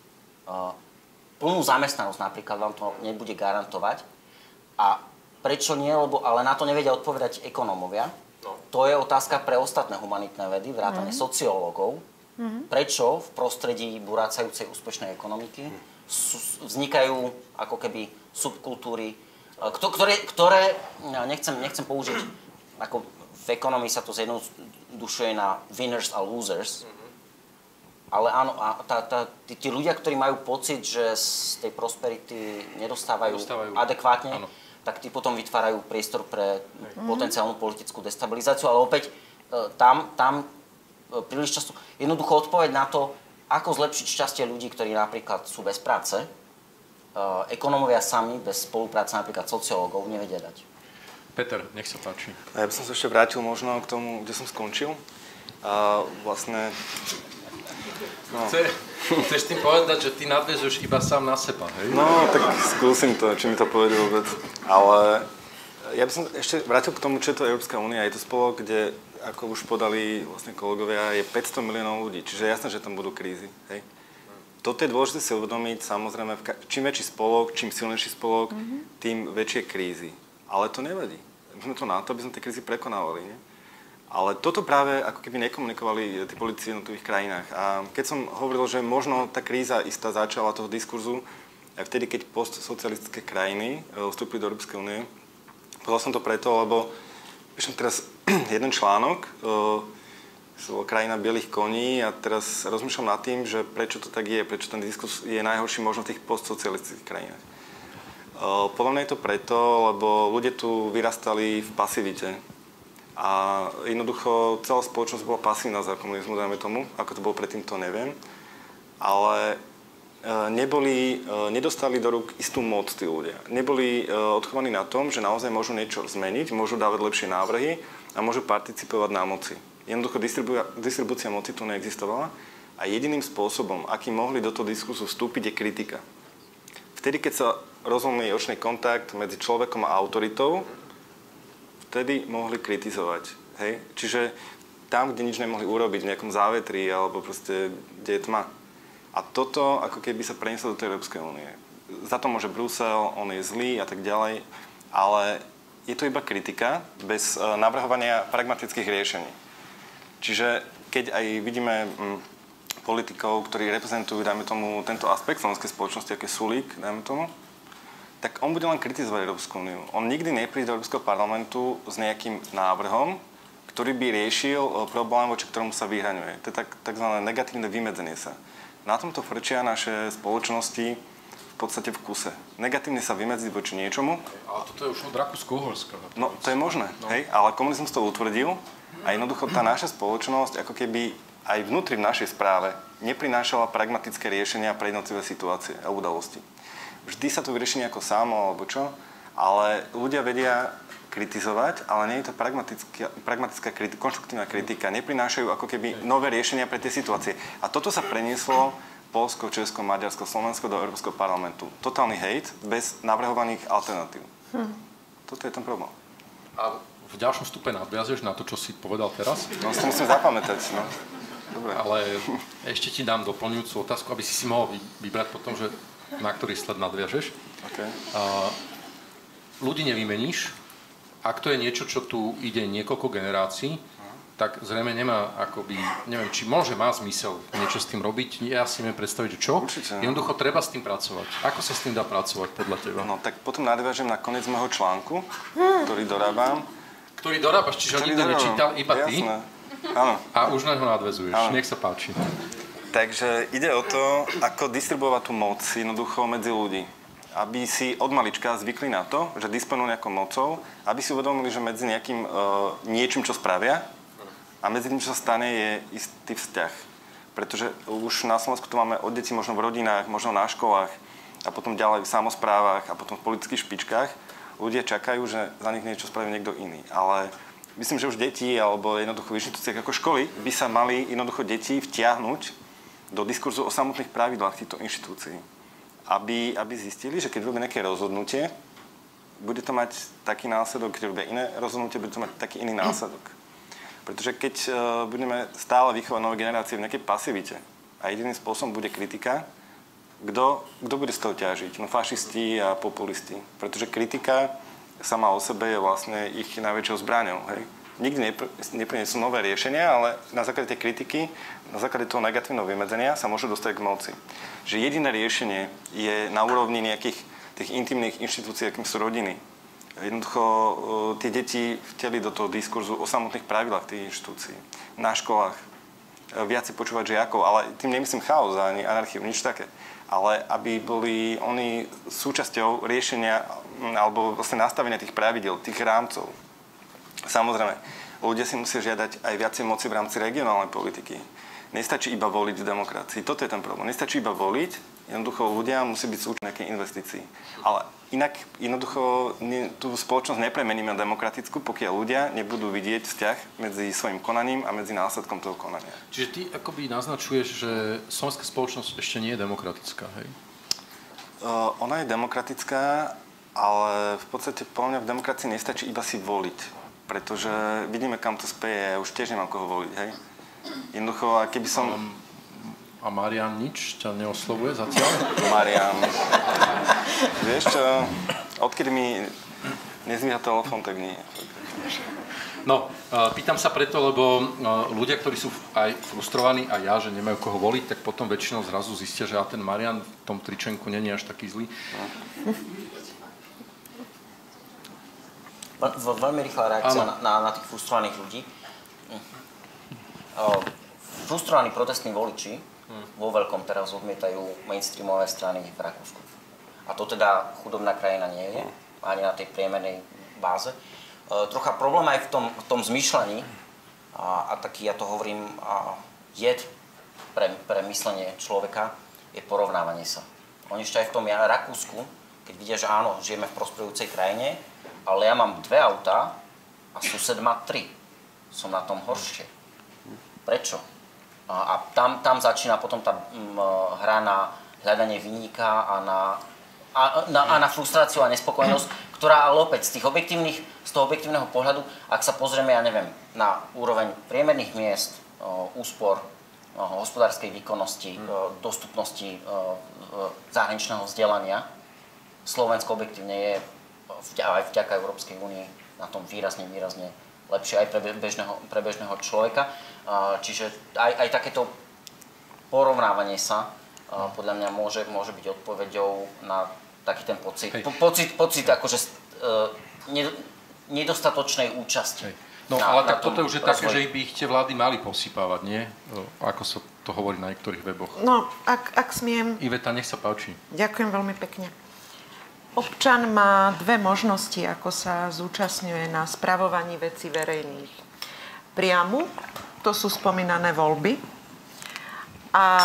plnú zamestnanosť napríklad vám to nebude garantovať. A prečo nie, lebo ale na to nevedia odpovedať ekonómovia. No. To je otázka pre ostatné humanitné vedy, vrátane mm. sociológov. Mm. Prečo v prostredí burácajúcej úspešnej ekonomiky mm. vznikajú ako keby subkultúry, ktoré, ktoré nechcem, nechcem použiť, ako v ekonomii sa to zjednodušuje na winners a losers, mm. ale áno, a tá, tá, tí, tí ľudia, ktorí majú pocit, že z tej prosperity nedostávajú, nedostávajú. adekvátne, áno. tak tí potom vytvárajú priestor pre mm. potenciálnu politickú destabilizáciu, ale opäť tam, tam príliš často jednoducho odpoveď na to, ako zlepšiť šťastie ľudí, ktorí napríklad sú bez práce, ekonómovia sami bez spolupráce napríklad sociológov nevedia dať. Peter, nech sa páči. Ja by som sa ešte vrátil možno k tomu, kde som skončil. A vlastne... No. Chce, chceš tým povedať, že ty nadväzuješ iba sám na seba, hej? No, tak skúsim to, či mi to povedú vôbec. Ale ja by som ešte vrátil k tomu, čo je to Európska únia. Je to spolok, kde, ako už podali vlastne kolegovia, je päťsto miliónov ľudí. Čiže je jasné, že tam budú krízy, hej? Toto je dôležité si uvedomiť, samozrejme, čím väčší spolok, čím silnejší spolok, mm-hmm. tým väčšie krízy. Ale to nevadí. My sme to na to, aby sme tie krízy prekonávali, nie? Ale toto práve ako keby nekomunikovali tí politici v jednotlivých krajinách. A keď som hovoril, že možno tá kríza istá začala toho diskurzu, aj vtedy, keď postsocialistické krajiny vstúpili do Európskej únie, povedal som to preto, lebo píšem teraz jeden článok, o krajina bielých koní a teraz rozmýšľam nad tým, že prečo to tak je, prečo ten diskus je najhorší možno v tých postsocialistických krajinách. Podľa mňa je to preto, lebo ľudia tu vyrastali v pasivite. A jednoducho celá spoločnosť bola pasívna za komunizmu, dajme tomu, ako to bolo predtým, to neviem. Ale neboli, nedostali do rúk istú moc tí ľudia. Neboli odchovaní na tom, že naozaj môžu niečo zmeniť, môžu dávať lepšie návrhy a môžu participovať na moci. Jednoducho distribú- distribúcia moci tu neexistovala a jediným spôsobom, akým mohli do toho diskursu vstúpiť, je kritika. Vtedy, keď sa rozumí očný kontakt medzi človekom a autoritou, vtedy mohli kritizovať. Hej? Čiže tam, kde nič nemohli urobiť, v nejakom závetri, alebo proste, kde je tma. A toto ako keby sa prenieslo do tej Európskej únie. Za to môže Brusel, on je zlý a tak ďalej, ale je to iba kritika bez navrhovania pragmatických riešení. Čiže keď aj vidíme hm, politikov, ktorí reprezentujú, dajme tomu, tento aspekt slovenskej spoločnosti, ako je Sulík, dajme tomu, tak on bude len kritizovať Európsku úniu. On nikdy nepríde do Európskeho parlamentu s nejakým návrhom, ktorý by riešil problém, voči ktorému sa vyhraňuje. To je tak, takzvané negatívne vymedzenie sa. Na tomto frčia naše spoločnosti v podstate v kuse. Negatívne sa vymedziť voči niečomu. Ale toto je už od Rakúsko-Uhorska. No, to je možné, no. Hej, ale komunizmus to utvrdil a jednoducho tá naša spoločnosť ako keby aj vnútri v našej správe neprinášala pragmatické riešenia pre jednotlivé situácie a udalosti. Vždy sa to vyrieši nejako samo, alebo čo, ale ľudia vedia kritizovať, ale nie je to pragmatická, pragmatická kritika, konštruktívna kritika. Neprinášajú ako keby nové riešenia pre tie situácie. A toto sa prenieslo Poľsko, Česko, Maďarsko, Slovensko do Európskeho parlamentu. Totálny hejt bez navrhovaných alternatív. Hm. Toto je ten problém. A v ďalšom stupe nadviazuješ na to, čo si povedal teraz? No, si to musím zapamätať, no. Dobre. Ale ešte ti dám doplňujúcu otázku, aby si si mohol vybrať potom, že na ktorý sled nadviažeš. Okay. Uh, ľudí nevymeníš. Ak to je niečo, čo tu ide niekoľko generácií, tak zrejme nemá akoby, neviem, či môže, má zmysel niečo s tým robiť. Ja si neviem predstaviť, že čo. Určite. Jednoducho treba s tým pracovať. Ako sa s tým dá pracovať podľa teba? No tak potom nadviažem na koniec môjho článku, hmm. ktorý dorábam. Ktorý dorábaš, čiže ho nikto nečítal, iba ty? Jasné. Áno. A už na ho nadväzuješ. Áno. Nech sa páči. Takže ide o to, ako distribuovať tú moc jednoducho medzi ľudí. Aby si od malička zvykli na to, že disponujú nejakou mocou, aby si uvedomili, že medzi nejakým uh, niečím, čo spravia, a medzi tým, čo sa stane, je istý vzťah. Pretože už na Slovensku to máme od detí možno v rodinách, možno na školách a potom ďalej v samosprávach a potom v politických špičkách. Ľudia čakajú, že za nich niečo spraví niekto iný. Ale myslím, že už deti alebo jednoducho v inštitúciách ako školy by sa mali jednoducho deti vtiahnuť do diskurzu o samotných pravidlách týchto inštitúcií. Aby, aby zistili, že keď robia nejaké rozhodnutie, bude to mať taký následok, keď robia iné rozhodnutie, bude to mať taký iný následok. Pretože keď uh, budeme stále vychovať nové generácie v nejakej pasivite a jediným spôsobom bude kritika, kto, kto bude z toho ťažiť? No fašisti a populisti. Pretože kritika sama o sebe je vlastne ich najväčšou zbraňou. Hej? Nikdy nepr- neprinesú nové riešenia, ale na základe tej kritiky, na základe toho negatívneho vymedzenia sa môžu dostať k moci. Že jediné riešenie je na úrovni nejakých tých intimných inštitúcií, akým sú rodiny. Jednoducho tie deti vteli do toho diskurzu o samotných pravidlách tých inštitúcií. Na školách viac si počúvať žiakov, ale tým nemyslím chaos ani anarchiu, nič také. Ale aby boli oni súčasťou riešenia alebo vlastne nastavenia tých pravidel, tých rámcov. Samozrejme, ľudia si musia žiadať aj viacej moci v rámci regionálnej politiky. Nestačí iba voliť v demokracii. Toto je ten problém. Nestačí iba voliť, jednoducho ľudia musí byť súčasťou nejakej investícii. Ale inak jednoducho ne, tú spoločnosť nepremeníme na demokratickú, pokiaľ ľudia nebudú vidieť vzťah medzi svojim konaním a medzi následkom toho konania. Čiže ty akoby naznačuješ, že slovenská spoločnosť ešte nie je demokratická, hej? Uh, ona je demokratická, ale v podstate podľa mňa v demokracii nestačí iba si voliť. Pretože vidíme, kam to speje, ja už tiež nemám koho voliť, hej? Jednoducho, a keby som... Um, a Marian nič ťa neoslovuje zatiaľ? Marian. Vieš čo, odkedy mi nezvíha telefón, tak nie. No, pýtam sa preto, lebo ľudia, ktorí sú aj frustrovaní, a ja, že nemajú koho voliť, tak potom väčšinou zrazu zistia, že a ten Marian v tom tričenku nie je až taký zlý. No. Veľmi rýchla reakcia na, na, na tých frustrovaných ľudí. Frustrovaní protestní voliči hmm. vo veľkom teraz odmietajú mainstreamové strany v Rakúsku. A to teda chudobná krajina nie je, ani na tej priemernej báze. E, trocha problém aj v tom, v tom zmýšľaní, a, a taký, ja to hovorím, a, jed pre, pre myslenie človeka, je porovnávanie sa. Oni ešte aj v tom ja, Rakúsku, keď vidia, že áno, žijeme v prosperujúcej krajine, ale ja mám dve autá a sused má tri. Som na tom horšie. Prečo? A, a tam, tam začína potom tá m, hra na hľadanie vinníka a na, a, na, a na frustráciu a nespokojnosť, ktorá ale opäť z, tých objektívnych, z toho objektívneho pohľadu, ak sa pozrieme, ja neviem, na úroveň priemerných miest, o, úspor, o, hospodárskej výkonnosti, hmm. o, dostupnosti o, o, zahraničného vzdelania, Slovensko objektívne je aj vďaka Európskej únii na tom výrazne, výrazne lepšie aj pre bežného, pre bežného človeka. Čiže aj, aj takéto porovnávanie sa podľa mňa môže, môže byť odpoveďou na taký ten pocit. Po, pocit, pocit akože nedostatočnej účasti. Hej. No na, ale tak toto už je také, že by ich tie vlády mali posypávať, nie? Ako sa to hovorí na niektorých weboch. No, ak, ak smiem... Iveta, nech sa páči. Ďakujem veľmi pekne. Občan má dve možnosti, ako sa zúčastňuje na spravovaní vecí verejných. Priamu, to sú spomínané voľby, a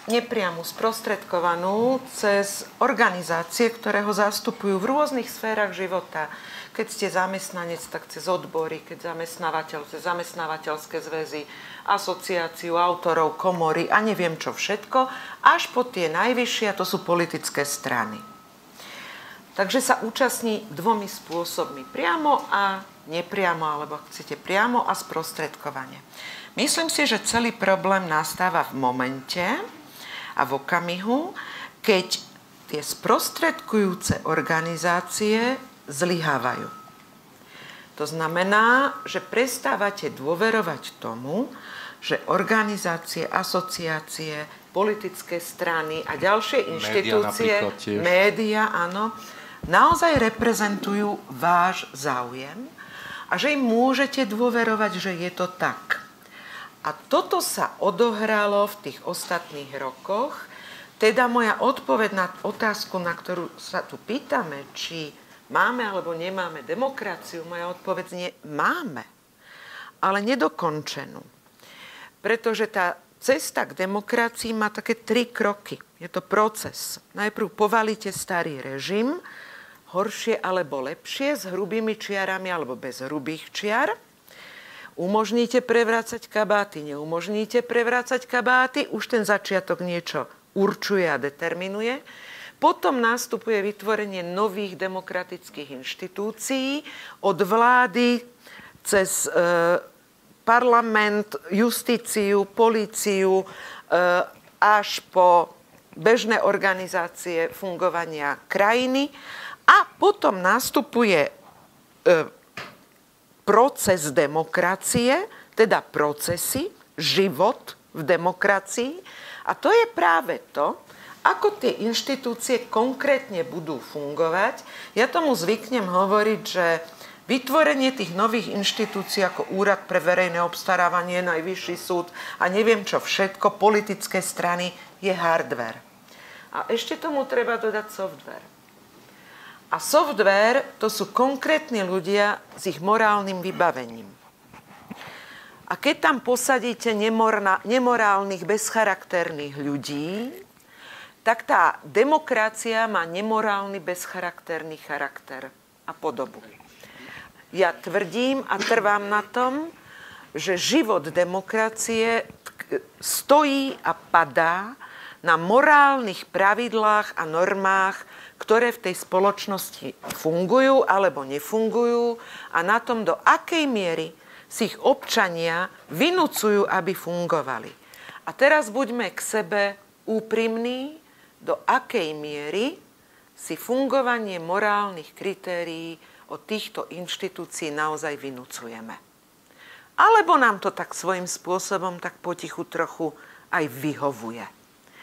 nepriamu, sprostredkovanú cez organizácie, ktoré ho zastupujú v rôznych sférach života. Keď ste zamestnanec, tak cez odbory, keď zamestnávateľ, cez zamestnávateľské zväzy, asociáciu autorov, komory a neviem čo všetko, až po tie najvyššie, a to sú politické strany. Takže sa účastní dvomi spôsobmi. Priamo a nepriamo, alebo ak chcete priamo a sprostredkovane. Myslím si, že celý problém nastáva v momente a v okamihu, keď tie sprostredkujúce organizácie zlyhávajú. To znamená, že prestávate dôverovať tomu, že organizácie, asociácie, politické strany a ďalšie inštitúcie, média, áno, naozaj reprezentujú váš záujem a že im môžete dôverovať, že je to tak. A toto sa odohralo v tých ostatných rokoch. Teda moja odpoveď na otázku, na ktorú sa tu pýtame, či máme alebo nemáme demokraciu, moja odpoveď nie máme, ale nedokončenú. Pretože tá cesta k demokracii má také tri kroky. Je to proces. Najprv povalíte starý režim, horšie alebo lepšie, s hrubými čiarami alebo bez hrubých čiar. Umožníte prevrácať kabáty, neumožníte prevrácať kabáty, už ten začiatok niečo určuje a determinuje. Potom nastupuje vytvorenie nových demokratických inštitúcií od vlády cez e, parlament, justíciu, políciu e, až po bežné organizácie fungovania krajiny. A potom nastupuje e, proces demokracie, teda procesy, život v demokracii. A to je práve to, ako tie inštitúcie konkrétne budú fungovať. Ja tomu zvyknem hovoriť, že vytvorenie tých nových inštitúcií ako Úrad pre verejné obstarávanie, Najvyšší súd a neviem čo všetko, politické strany, je hardware. A ešte tomu treba dodať software. A software to sú konkrétni ľudia s ich morálnym vybavením. A keď tam posadíte nemorna, nemorálnych, bezcharakterných ľudí, tak tá demokracia má nemorálny, bezcharakterný charakter a podobu. Ja tvrdím a trvám na tom, že život demokracie stojí a padá na morálnych pravidlách a normách, ktoré v tej spoločnosti fungujú alebo nefungujú a na tom, do akej miery si ich občania vynúcujú, aby fungovali. A teraz buďme k sebe úprimní, do akej miery si fungovanie morálnych kritérií od týchto inštitúcií naozaj vynúcujeme. Alebo nám to tak svojím spôsobom tak potichu trochu aj vyhovuje. E,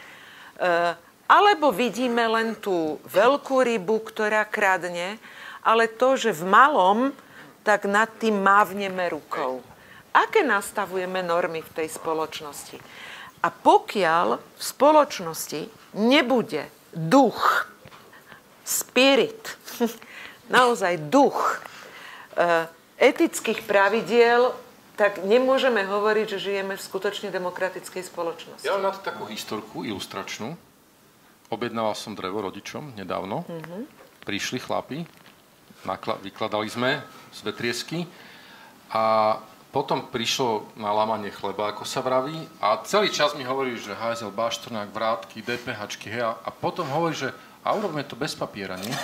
Alebo vidíme len tú veľkú rybu, ktorá kradne, ale to, že v malom, tak nad tým mávneme rukou. Aké nastavujeme normy v tej spoločnosti? A pokiaľ v spoločnosti nebude duch, spirit, naozaj duch etických pravidiel, tak nemôžeme hovoriť, že žijeme v skutočne demokratickej spoločnosti. Ja mám na to takú historku ilustračnú. Objednával som drevo rodičom nedávno. Mm-hmm. Prišli chlapi, nakla- vykladali sme z vetriesky a potom prišlo na lámanie chleba, ako sa vraví, a celý čas mi hovorí, že hajzel, bašternák, vrátky, DPHčky, hej, a potom hovorí, že a urobíme to bez papiera, nie?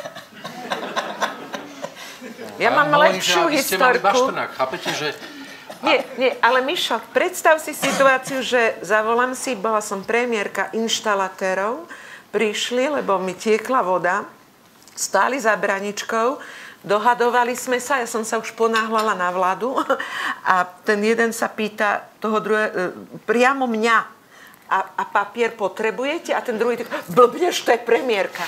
Ja mám lepšiu historku. Bašternák, chápete, že... Nie, nie, ale Mišo, predstav si situáciu, že zavolám si, bola som premiérka inštalatérov, prišli, lebo mi tiekla voda, stáli za braničkou, dohadovali sme sa, ja som sa už ponáhľala na vládu a ten jeden sa pýta toho druhého, priamo mňa, a, a papier potrebujete? A ten druhý tak, blbneš, to je premiérka.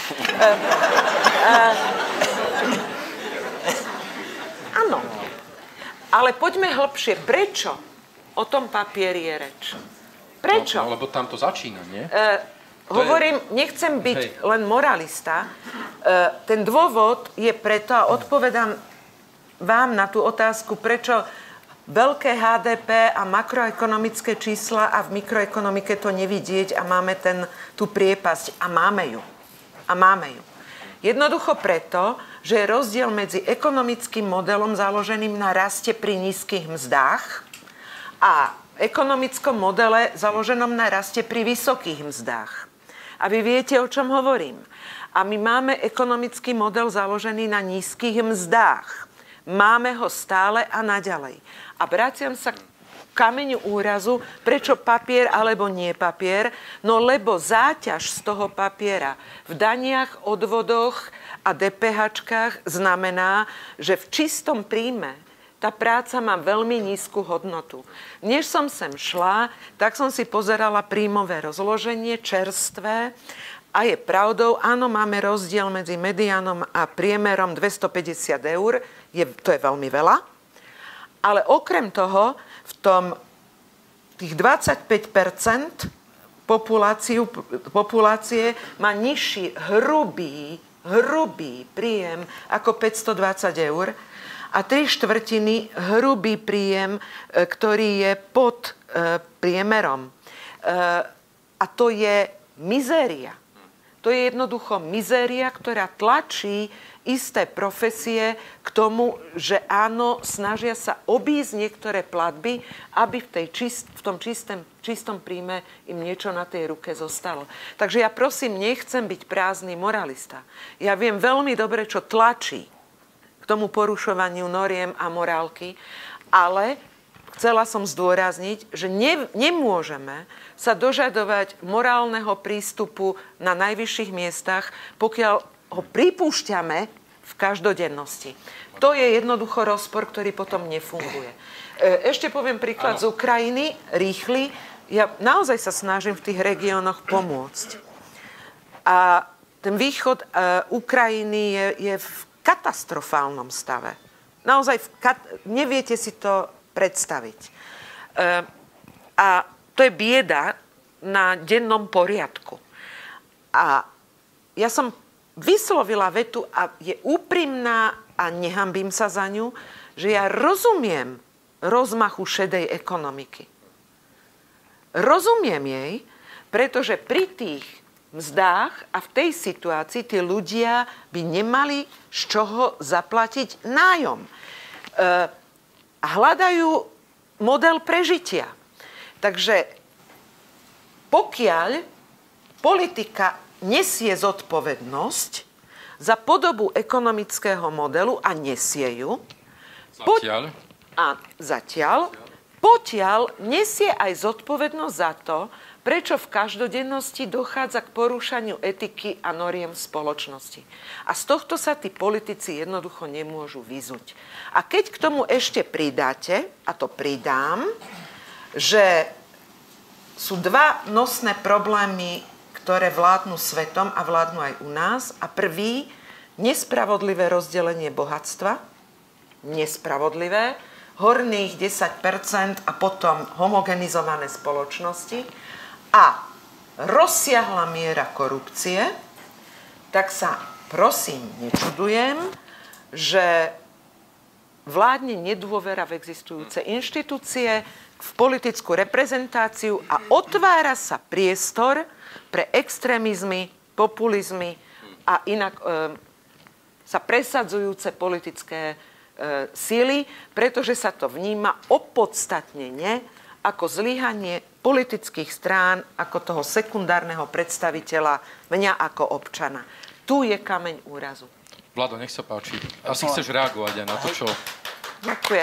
Áno. Ale poďme hlbšie. Prečo o tom papieri je reč? Prečo? No, no lebo tam to začína, nie? Uh, hovorím, je... nechcem byť Hej. len moralista. Uh, ten dôvod je preto, a odpovedám vám na tú otázku, prečo veľké há dé pé a makroekonomické čísla a v mikroekonomike to nevidieť a máme ten, tú priepasť a máme ju. A máme ju. Jednoducho preto, že je rozdiel medzi ekonomickým modelom založeným na raste pri nízkych mzdách a ekonomickom modele založenom na raste pri vysokých mzdách. A vy viete, o čom hovorím. A my máme ekonomický model založený na nízkych mzdách. Máme ho stále a naďalej. A vraciam sa k kameňu úrazu, prečo papier alebo nie papier, no lebo záťaž z toho papiera v daniach, odvodoch a DPHčkách znamená, že v čistom príjme tá práca má veľmi nízku hodnotu. Než som sem šla, tak som si pozerala príjmové rozloženie, čerstvé, a je pravdou, áno, máme rozdiel medzi mediánom a priemerom dvestopäťdesiat eur, je, to je veľmi veľa, ale okrem toho, v tom tých dvadsaťpäť percent populácie má nižší hrubý, hrubý príjem ako päťstodvadsať eur, a tri štvrtiny hrubý príjem, ktorý je pod e, priemerom. E, a to je mizéria. To je jednoducho mizéria, ktorá tlačí isté profesie k tomu, že áno, snažia sa obísť niektoré platby, aby v, tej čist, v tom čistom, čistom príjme im niečo na tej ruke zostalo. Takže ja prosím, nechcem byť prázdny moralista. Ja viem veľmi dobre, čo tlačí tomu porušovaniu noriem a morálky, ale chcela som zdôrazniť, že ne, nemôžeme sa dožadovať morálneho prístupu na najvyšších miestach, pokiaľ ho pripúšťame v každodennosti. To je jednoducho rozpor, ktorý potom nefunguje. Ešte poviem príklad ano. Z Ukrajiny, rýchly. Ja naozaj sa snažím v tých regiónoch pomôcť. A ten východ Ukrajiny je, je v katastrofálnom stave. Naozaj v kat- neviete si to predstaviť. E, a to je bieda na dennom poriadku. A ja som vyslovila vetu a je úprimná a nehanbím sa za ňu, že ja rozumiem rozmachu šedej ekonomiky. Rozumiem jej, pretože pri tých mzdách a v tej situácii tí ľudia by nemali z čoho zaplatiť nájom. E, a hľadajú model prežitia. Takže pokiaľ politika nesie zodpovednosť za podobu ekonomického modelu a nesie ju, zatiaľ, po, a zatiaľ, potiaľ nesie aj zodpovednosť za to, prečo v každodennosti dochádza k porušaniu etiky a noriem spoločnosti. A z tohto sa tí politici jednoducho nemôžu vyzuť. A keď k tomu ešte pridáte, a to pridám, že sú dva nosné problémy, ktoré vládnu svetom a vládnu aj u nás. A prvý, nespravodlivé rozdelenie bohatstva, nespravodlivé, horných desať percent a potom homogenizované spoločnosti, a rozsiahla miera korupcie, tak sa prosím nečudujem, že vládne nedôvera v existujúce inštitúcie, v politickú reprezentáciu a otvára sa priestor pre extrémizmy, populizmy a inak e, sa presadzujúce politické e, síly, pretože sa to vníma opodstatnene ako zlyhanie politických strán, ako toho sekundárneho predstaviteľa, mňa ako občana. Tu je kameň úrazu. Vlado, nech sa páči. Asi chceš reagovať aj na to, čo... Ďakujem.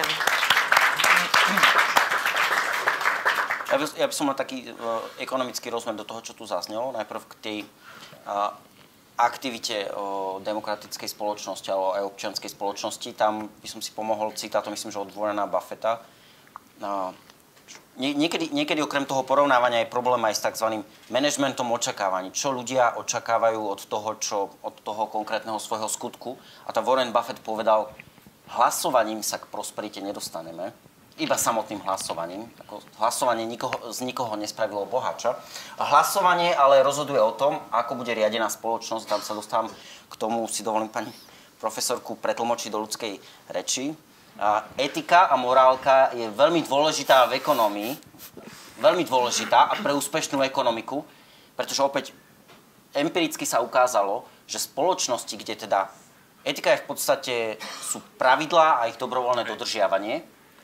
Ja by, ja by som mal taký uh, ekonomický rozmer do toho, čo tu zaznelo. Najprv k tej uh, aktivite o demokratickej spoločnosti alebo aj občianskej spoločnosti. Tam by som si pomohol citátom, myslím, že od Warrena Buffetta. Uh, Niekedy, niekedy okrem toho porovnávania je problém aj s tzv. Managementom očakávaní. Čo ľudia očakávajú od toho, čo, od toho konkrétneho svojho skutku. A tá Warren Buffett povedal, hlasovaním sa k prosperite nedostaneme, iba samotným hlasovaním. Ako hlasovanie nikoho, z nikoho nespravilo bohača. A hlasovanie ale rozhoduje o tom, ako bude riadená spoločnosť. Tam sa dostávam k tomu, si dovolím pani profesorku pretlmočiť do ľudskej reči. Etika a morálka je veľmi dôležitá v ekonomii, veľmi dôležitá a pre úspešnú ekonomiku, pretože opäť empiricky sa ukázalo, že spoločnosti, kde teda etika je v podstate, sú pravidlá a ich dobrovoľné dodržiavanie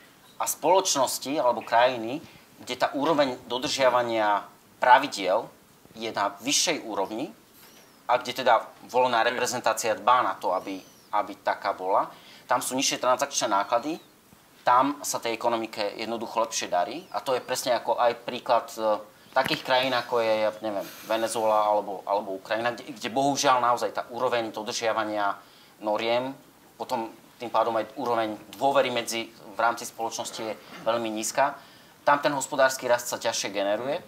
a spoločnosti alebo krajiny, kde tá úroveň dodržiavania pravidiel je na vyššej úrovni a kde teda voľná reprezentácia dbá na to, aby, aby taká bola, tam sú nižšie transakčné náklady, tam sa tej ekonomike jednoducho lepšie darí. A to je presne ako aj príklad e, takých krajín, ako je, ja neviem, Venezuela alebo, alebo Ukrajina, kde, kde bohužiaľ naozaj tá úroveň dodržiavania noriem, potom tým pádom aj úroveň dôvery medzi, v rámci spoločnosti je veľmi nízka. Tam ten hospodársky rast sa ťažšie generuje.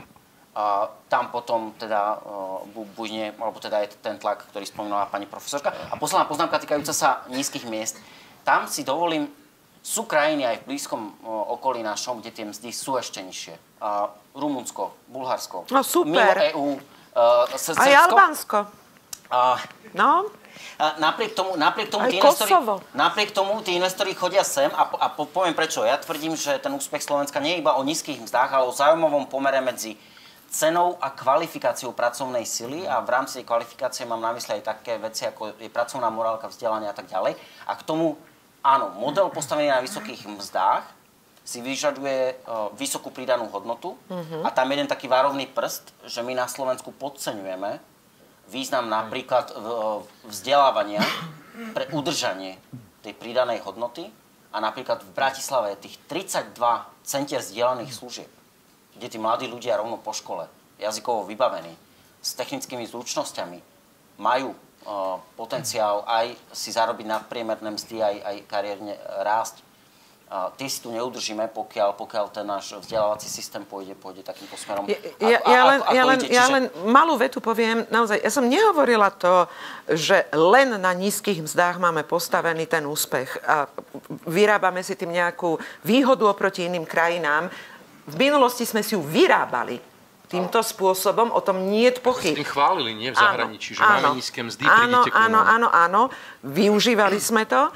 A tam potom teda uh, buďne, alebo teda je ten tlak, ktorý spomínala pani profesorka. A posledná poznámka týkajúca sa nízkych miest. Tam si dovolím, sú krajiny aj v blízkom uh, okolí našom, kde tie mzdy sú ešte nižšie. Uh, Rumunsko, Bulharsko, no, super. mimo é ú, uh, Srbsko. Aj Albánsko. Uh, no. Uh, napriek tomu, napriek tomu, aj tí investori, Kosovo. napriek tomu tí investori chodia sem a, a po, poviem prečo. Ja tvrdím, že ten úspech Slovenska nie je iba o nízkych mzdách, ale o záujmovom pomere medzi cenou a kvalifikáciou pracovnej sily a v rámci tej kvalifikácie mám na mysli aj také veci, ako je pracovná morálka, vzdelanie a tak ďalej. A k tomu, áno, model postavený na vysokých mzdách si vyžaduje uh, vysokú pridanú hodnotu mm-hmm. a tam jeden taký varovný prst, že my na Slovensku podceňujeme význam napríklad uh, vzdelávania pre udržanie tej pridanej hodnoty a napríklad v Bratislave je tých tridsaťdva centier zdieľaných služieb, kde tí mladí ľudia rovno po škole, jazykovo vybavení, s technickými zručnosťami, majú uh, potenciál aj si zarobiť nadpriemerné mzdy, aj, aj kariérne rásť. Uh, tie si tu neudržíme, pokiaľ, pokiaľ ten náš vzdelávací systém pôjde, pôjde takýmto smerom. Ja, ja, ja, len, ja, len, ide, ja čiže... len malú vetu poviem, naozaj, ja som nehovorila to, že len na nízkych mzdách máme postavený ten úspech a vyrábame si tým nejakú výhodu oproti iným krajinám. V minulosti sme si ju vyrábali týmto spôsobom, o tom nie je pochyb. Ste tým chválili, nie v zahraničí, že áno, máme nízke mzdy, áno, prídite k áno, nám. áno, áno, využívali sme to,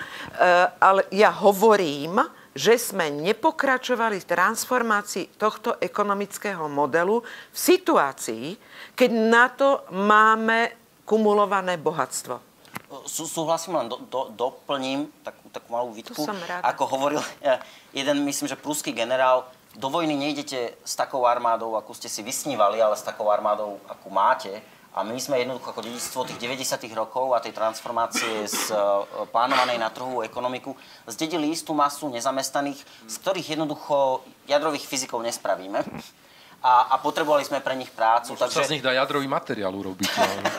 ale ja hovorím, že sme nepokračovali v transformácii tohto ekonomického modelu v situácii, keď na to máme kumulované bohatstvo. Sú, súhlasím, len do, do, doplním takú, takú malú výtku. Ako hovoril jeden, myslím, že pruský generál, do vojny nejdete s takou armádou, akú ste si vysnívali, ale s takou armádou, akú máte. A my sme jednoducho ako dedičstvo tých deväťdesiatych rokov a tej transformácie z uh, plánovanej na trhovú ekonomiku zdedili istú masu nezamestnaných, z ktorých jednoducho jadrových fyzikov nespravíme. A, a potrebovali sme pre nich prácu. Možno takže... sa z nich dá jadrový materiál urobiť.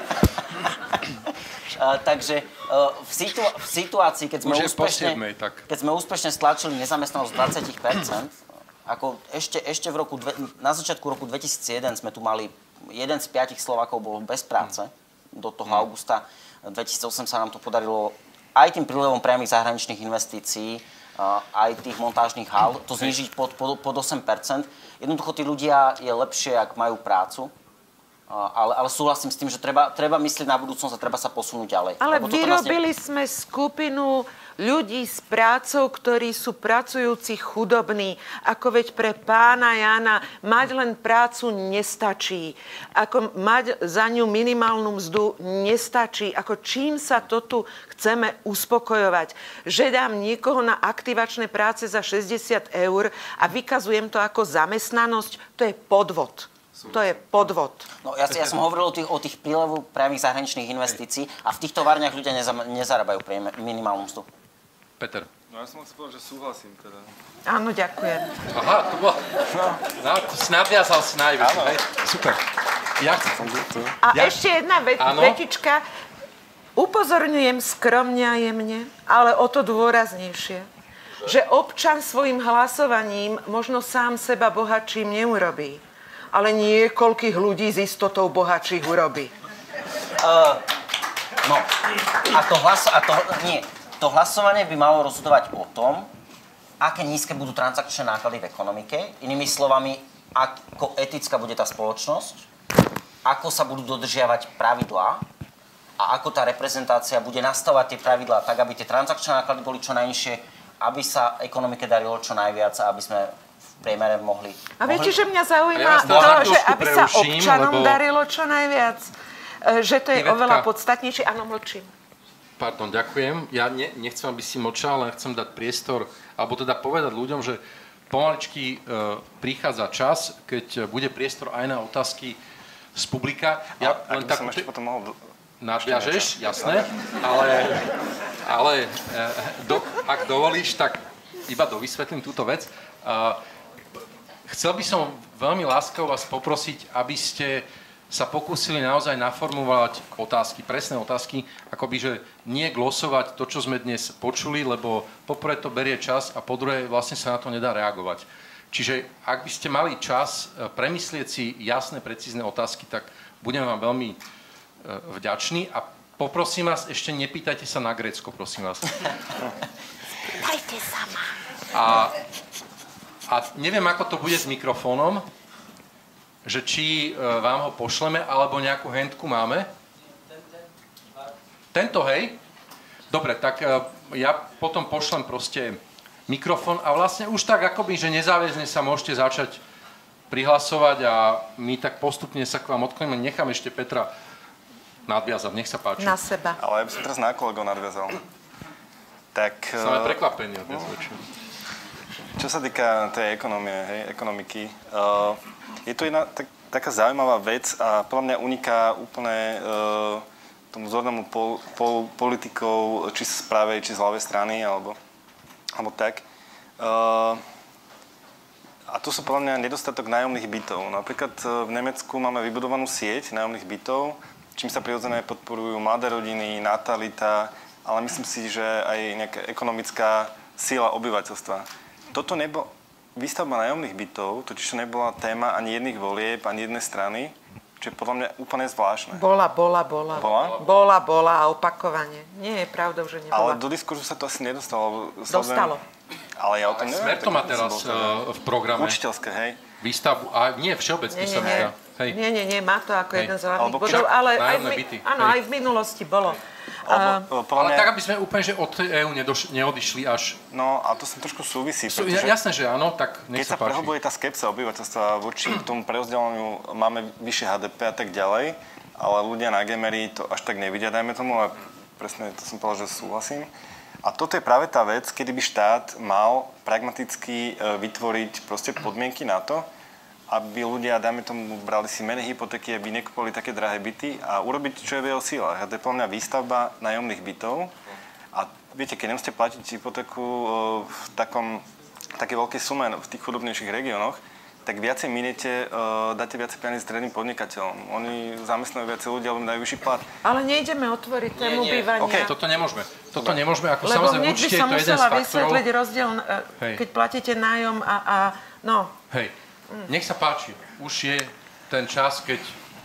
Uh, takže uh, v, situ- v situácii, keď sme, úspešne, tak. keď sme úspešne stlačili nezamestnanosť dvadsať percent, ako ešte, ešte v roku, dve, na začiatku roku dvetisícjeden sme tu mali, jeden z piatich Slovákov bol bez práce. Do toho augusta dvetisícosem sa nám to podarilo aj tým prílevom priamych zahraničných investícií, uh, aj tých montážnych hál, to znížiť pod, pod, pod osem percent. Jednoducho tí ľudia je lepšie, ak majú prácu. Ale, ale súhlasím s tým, že treba, treba myslieť na budúcnosť a treba sa posunúť ďalej. Ale vyrobili ne... sme skupinu ľudí s prácou, ktorí sú pracujúci chudobní. Ako veď pre pána Jana mať len prácu nestačí. Ako mať za ňu minimálnu mzdu nestačí. Ako čím sa to tu chceme uspokojovať. Že dám niekoho na aktivačné práce za šesťdesiat eur a vykazujem to ako zamestnanosť, to je podvod. To je podvod. No, ja, ja som hovoril o tých, o tých prílevu priamych zahraničných investícií a v tých továrniach ľudia neza, nezarábajú minimálnu mzdu. Peter. No ja som chcel povedať, že súhlasím teda. Áno, ďakujem. Aha, to bolo... No, nadviazal si najvyššie. Super. Ja chcem to. A ja... ešte jedna vet, vetička. Upozorňujem skromne a jemne, ale o to dôraznejšie, že občan svojim hlasovaním možno sám seba bohatším neurobí. Ale niekoľkých ľudí s istotou bohatších urobí. Uh, no, a to, hlas, a to, nie, to hlasovanie by malo rozhodovať o tom, aké nízke budú transakčné náklady v ekonomike. Inými slovami, ako etická bude tá spoločnosť, ako sa budú dodržiavať pravidlá a ako tá reprezentácia bude nastavovať tie pravidlá tak, aby tie transakčné náklady boli čo najnižšie aby sa ekonomike darilo čo najviac a aby sme v priemere mohli... A viete, že mňa zaujíma ja to, že aby sa preuším, občanom lebo... darilo čo najviac. Že to je Ivetka. oveľa podstatnejšie. Áno, mlčím. Pardon, ďakujem. Ja ne, nechcem, aby si mlčal, len chcem dať priestor, alebo teda povedať ľuďom, že pomaličky e, prichádza čas, keď bude priestor aj na otázky z publika. Ja a, len tak tak som ešte potom mohol... nadviažeš, jasné, ale, ale e, do, ak dovolíš, tak iba dovysvetlím túto vec. E, chcel by som veľmi láskavo vás poprosiť, aby ste sa pokúsili naozaj naformulovať otázky, presné otázky, akoby, že nie glosovať to, čo sme dnes počuli, lebo poprvé to berie čas a po druhé vlastne sa na to nedá reagovať. Čiže ak by ste mali čas premyslieť si jasné, precízne otázky, tak budem vám veľmi vďačný a poprosím vás, ešte nepýtajte sa na Grécko, prosím vás. Dajte sa ma. A, a neviem, ako to bude s mikrofónom, že či e, vám ho pošleme, alebo nejakú handku máme. Tento, hej? Dobre, tak e, ja potom pošlem proste mikrofón a vlastne už tak akoby, že nezáväzne sa môžete začať prihlasovať a my tak postupne sa k vám odkloníme. Nechám ešte Petra nadviazať, nech sa páči. Na seba. Ale ja by som teraz na kolegov nadviazal. Tak... Som aj uh, prekvapený. no, čo sa týka tej ekonomie, hej, ekonomiky, uh, je to jedna tak, taká zaujímavá vec a podľa mňa uniká úplne uh, tomu vzornému pol, pol, politikou, či z pravej, či z ľavej strany, alebo, alebo tak. Uh, a tu sú podľa mňa nedostatok nájomných bytov. Napríklad uh, v Nemecku máme vybudovanú sieť nájomných bytov, čím sa prirodzene podporujú mladé rodiny, natalita, ale myslím si, že aj nejaká ekonomická sila obyvateľstva. Toto nebo... Výstavba nájomných bytov, totiž to nebola téma ani jedných volieb, ani jednej strany, čo je podľa mňa úplne zvláštne. Bola, bola, bola. Bola? Bola, bola a opakovane. Nie je pravdou, že nebola. Ale do diskurzu sa to asi nedostalo. Dostalo. Ale ja o tom neviem. Smer to má teraz uh, v programe. Učiteľské, hej. Výstavbu, a nie, všeobecne Nie, sa nie, mi nie. zdá. Hej. Nie, nie, nie, má to ako Hej. jeden z hlavných Alebo bodov, však ale aj v, nájomné mi- byty. áno, Hej. aj v minulosti bolo. Alebo, podľa Ale mňa, tak, aby sme úplne, že od é ú nedoš- neodišli až... No, a to sa trošku súvisí, Sú, pretože... jasné, že áno, tak nech Keď sa sa páči. prehlbuje tá skepsa obyvateľstva voči tomu prerozdeľovaniu, máme vyššie há dé pé a tak ďalej, ale ľudia na Gemery to až tak nevidia, dajme tomu, ale presne to som povedal, že súhlasím. A toto je práve tá vec, kedy by štát mal pragmaticky vytvoriť proste podmienky na to, aby ľudia, dajme tomu, brali si menej hypotéky, aby nekupovali také drahé byty a urobiť, čo je v jeho sílach. A to je podľa mňa výstavba nájomných bytov. A viete, keď nemusíte platiť hypotéku v takom, také veľkej sume v tých chudobnejších regiónoch, tak viacej minete, dáte viacej peniazí stredným podnikateľom. Oni zamestnajú viacej ľudí, ale dajú vyšší plat. Ale nejdeme otvoriť tému nie. bývania. Okay, toto nemôžeme. Toto nemôžeme, ako Lebo samozrejme hneď by určite som je to jeden z musela faktorov. vysvetliť rozdiel, Hej. keď platíte nájom a, a no. Hej, nech sa páči. Už je ten čas, keď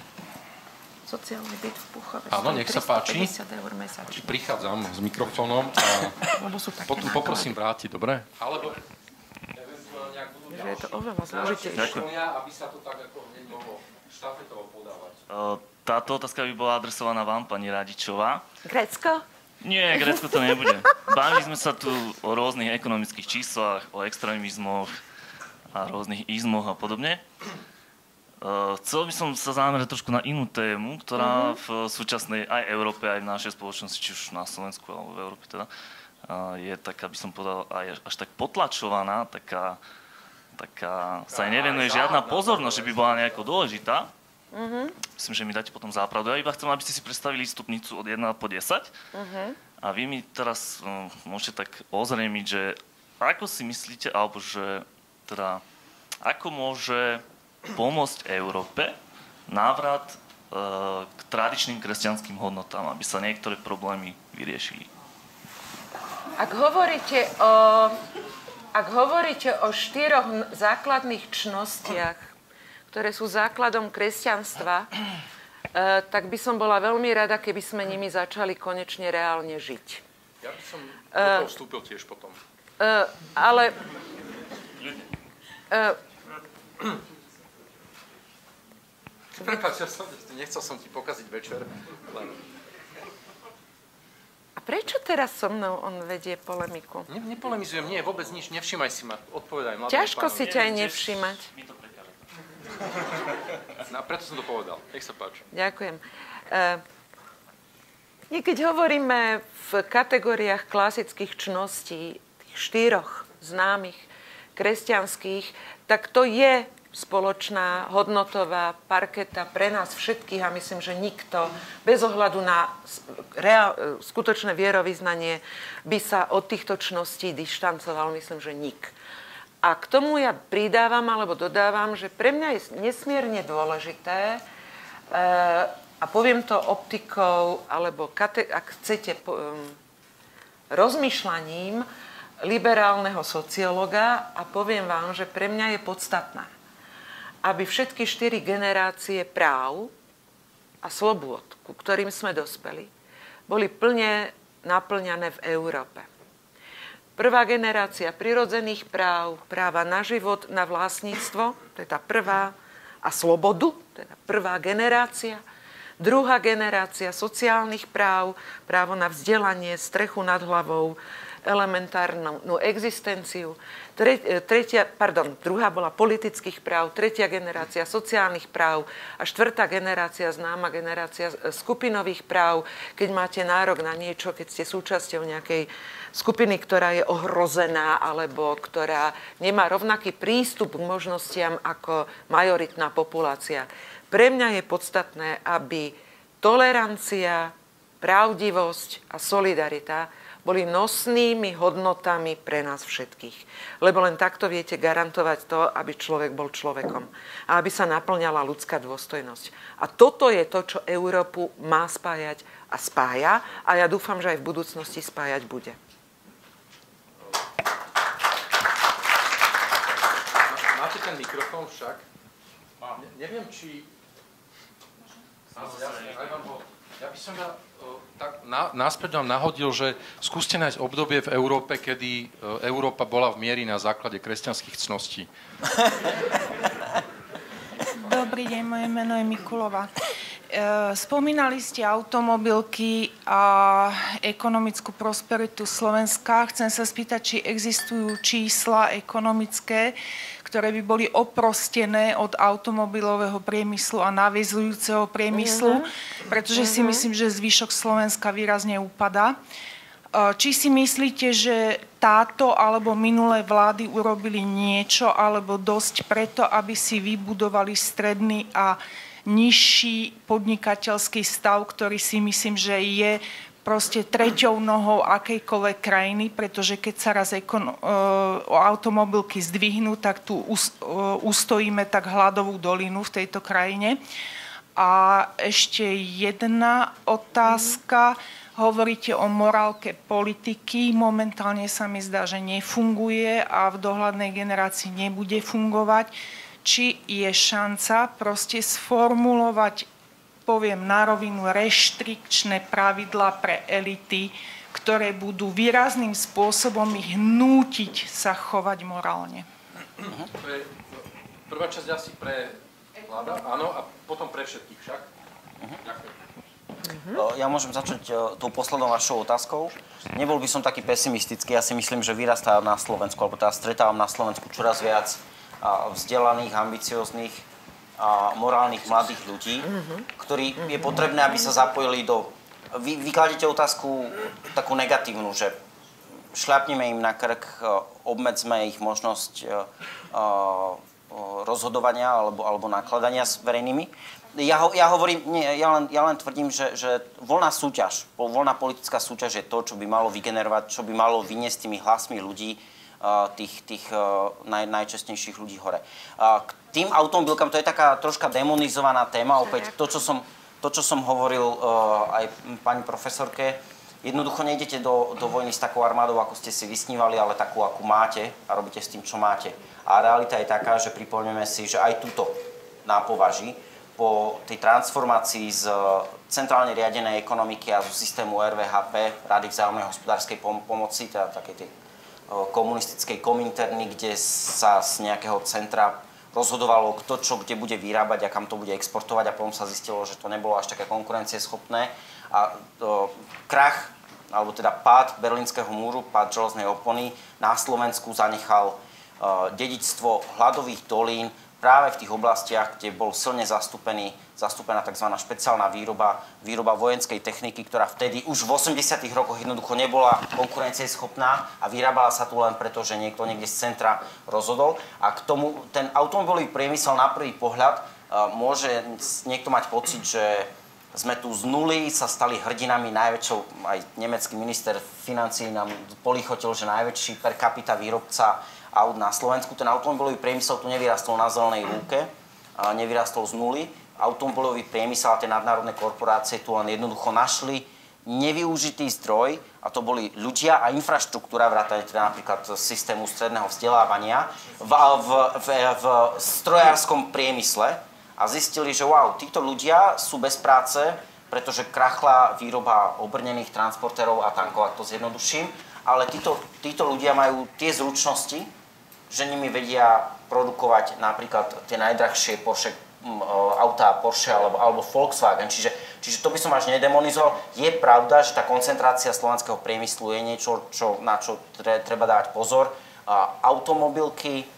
Sociálny byt v Puchove. Áno, nech sa páči. tristopäťdesiat eur mesačne. prichádzam s mikrofónom a Lebo sú také potom náklady. poprosím vrátiť, dobre? Alebo eventuálne, ak budú Že je to oveľa zložitejšie. aby sa to tak ako hneď mohlo štafetovo podávať. Táto otázka by bola adresovaná vám, pani Radičová. Grécko? Nie, Grécko to nebude. Bavili sme sa tu o rôznych ekonomických číslach, o extrémizmoch a rôznych izmoch a podobne. Uh, chcel by som sa zamerať trošku na inú tému, ktorá v súčasnej aj Európe, aj v našej spoločnosti, či už na Slovensku alebo v Európe teda, uh, je taká, by som povedal, aj až tak potlačovaná, taká, taká sa aj nevenuje žiadna pozornosť, že by bola nejako dôležitá. Uh-huh. Myslím, že mi dáte potom zápravdu. Ja iba chcem, aby ste si predstavili stupnicu od jeden po desať. Uh-huh. A vy mi teraz um, môžete tak ozrejmiť, že ako si myslíte, alebo že teda, ako môže pomôcť Európe návrat e, k tradičným kresťanským hodnotám, aby sa niektoré problémy vyriešili. Ak hovoríte o, ak hovoríte o štyroch základných čnostiach, ktoré sú základom kresťanstva, e, tak by som bola veľmi rada, keby sme nimi začali konečne reálne žiť. Ja by som do toho vstúpil tiež potom. E, ale... E, Prepáč, ja som, nechcel som ti pokaziť večer. Len... A prečo teraz so mnou on vedie polemiku? Ne, nepolemizujem, nie, vôbec nič, nevšímaj si ma, odpovedaj. Ťažko si ťa aj nevšímať. No, preto som to povedal, nech sa páči. Ďakujem. Uh, Keď hovoríme v kategóriách klasických čností, tých štyroch známych kresťanských, tak to je spoločná hodnotová parketa pre nás všetkých a myslím, že nikto bez ohľadu na reál, skutočné vierovyznanie by sa od týchto čností dištancoval, myslím, že nik. A k tomu ja pridávam alebo dodávam, že pre mňa je nesmierne dôležité, e, a poviem to optikou, alebo kate- ak chcete, po, um, rozmýšľaním liberálneho sociológa a poviem vám, že pre mňa je podstatné, aby všetky štyri generácie práv a slobôd, ku ktorým sme dospeli, boli plne naplňané v Európe. Prvá generácia prirodzených práv, práva na život, na vlastníctvo, to je tá prvá, a slobodu, teda prvá generácia. Druhá generácia sociálnych práv, právo na vzdelanie, strechu nad hlavou, elementárnu existenciu. Tretia, pardon, druhá bola politických práv, tretia generácia sociálnych práv a štvrtá generácia, známa generácia skupinových práv, keď máte nárok na niečo, keď ste súčasťou nejakej skupiny, ktorá je ohrozená alebo ktorá nemá rovnaký prístup k možnostiam ako majoritná populácia. Pre mňa je podstatné, aby tolerancia, pravdivosť a solidarita boli nosnými hodnotami pre nás všetkých. Lebo len takto viete garantovať to, aby človek bol človekom a aby sa naplňala ľudská dôstojnosť. A toto je to, čo Európu má spájať a spája a ja dúfam, že aj v budúcnosti spájať bude. Máte ten mikrofón však? Ne, neviem, či... Ja by som ja, tak na, náspäť vám nahodil, že skúste nájsť obdobie v Európe, kedy Európa bola v miery na základe kresťanských cností. Dobrý deň, moje meno je Mikulova. Spomínali ste automobilky a ekonomickú prosperitu Slovenska. Chcem sa spýtať, či existujú čísla ekonomické, ktoré by boli oprostené od automobilového priemyslu a naviezujúceho priemyslu, pretože si myslím, že zvyšok Slovenska výrazne upadá. Či si myslíte, že táto alebo minulé vlády urobili niečo alebo dosť preto, aby si vybudovali stredný a nižší podnikateľský stav, ktorý si myslím, že je proste treťou nohou akejkoľvek krajiny, pretože keď sa raz ekon- automobilky zdvihnú, tak tu ustojíme tak hladovú dolinu v tejto krajine. A ešte jedna otázka. Hovoríte o morálke politiky. Momentálne sa mi zdá, že nefunguje a v dohľadnej generácii nebude fungovať. Či je šanca proste sformulovať, poviem na rovinu, reštrikčné pravidlá pre elity, ktoré budú výrazným spôsobom ich nútiť sa chovať morálne. Uh-huh. To je prvá časť asi pre vláda, áno, a potom pre všetkých však. Uh-huh. Ďakujem. Uh-huh. Ja môžem začať uh, tou poslednou vašou otázkou. Nebol by som taký pesimistický, ja si myslím, že vyrastá na Slovensku, alebo teda stretávam na Slovensku čoraz viac uh, vzdelaných, ambicióznych a morálnych mladých ľudí, uh-huh. ktorí je potrebné, aby sa zapojili do... Vy, vy kladete otázku takú negatívnu, že šľapneme im na krk, obmedzme ich možnosť uh, uh, rozhodovania alebo, alebo nakladania s verejnými. Ja, ho, ja hovorím, nie, ja, len, ja len tvrdím, že, že voľná súťaž, voľná politická súťaž je to, čo by malo vygenerovať, čo by malo vyniesť tými hlasmi ľudí, uh, tých, tých uh, naj, najčestnejších ľudí hore. Uh, k tým automobilkám, to je taká troška demonizovaná téma, opäť to, čo som, to, čo som hovoril uh, aj pani profesorke, jednoducho nejdete do, do vojny s takou armádou, ako ste si vysnívali, ale takú, akú máte a robíte s tým, čo máte. A realita je taká, že pripomneme si, že aj túto na považí po tej transformácii z centrálne riadenej ekonomiky a zo systému er vé há pé, Rady vzájomnej hospodárskej pom- pomoci, teda takej tej komunistickej kominterny, kde sa z nejakého centra rozhodovalo, kto čo kde bude vyrábať a kam to bude exportovať a potom sa zistilo, že to nebolo až také konkurencieschopné. A to, krach alebo teda pád Berlínskeho múru, pád železnej opony na Slovensku zanechal uh, dedičstvo hladových dolín práve v tých oblastiach, kde bol silne zastúpený, zastúpená tzv. Špeciálna výroba, výroba vojenskej techniky, ktorá vtedy už v osemdesiatych rokoch jednoducho nebola konkurencieschopná a vyrábala sa tu len preto, že niekto niekde z centra rozhodol. A k tomu ten automobilový priemysel na prvý pohľad uh, môže niekto mať pocit, že sme tu z nuly sa stali hrdinami najväčšou, aj nemecký minister financií nám polichotil, že najväčší per capita výrobca aut na Slovensku. Ten automobilový priemysel tu nevyrastol na zelenej lúke, nevyrastol z nuly. Automobilový priemysel a tie nadnárodné korporácie tu len jednoducho našli nevyužitý zdroj, a to boli ľudia a infraštruktúra, vrátane teda napríklad systému stredného vzdelávania v, v, v, v strojárskom priemysle, a zistili, že wow, títo ľudia sú bez práce, pretože krachla výroba obrnených transportérov a tankov, ak to zjednoduším, ale títo, títo ľudia majú tie zručnosti, že nimi vedia produkovať napríklad tie najdrahšie Porsche, autá Porsche alebo, alebo Volkswagen. Čiže, čiže to by som až nedemonizoval. Je pravda, že tá koncentrácia slovenského priemyslu je niečo, čo, na čo treba dávať pozor. Automobilky,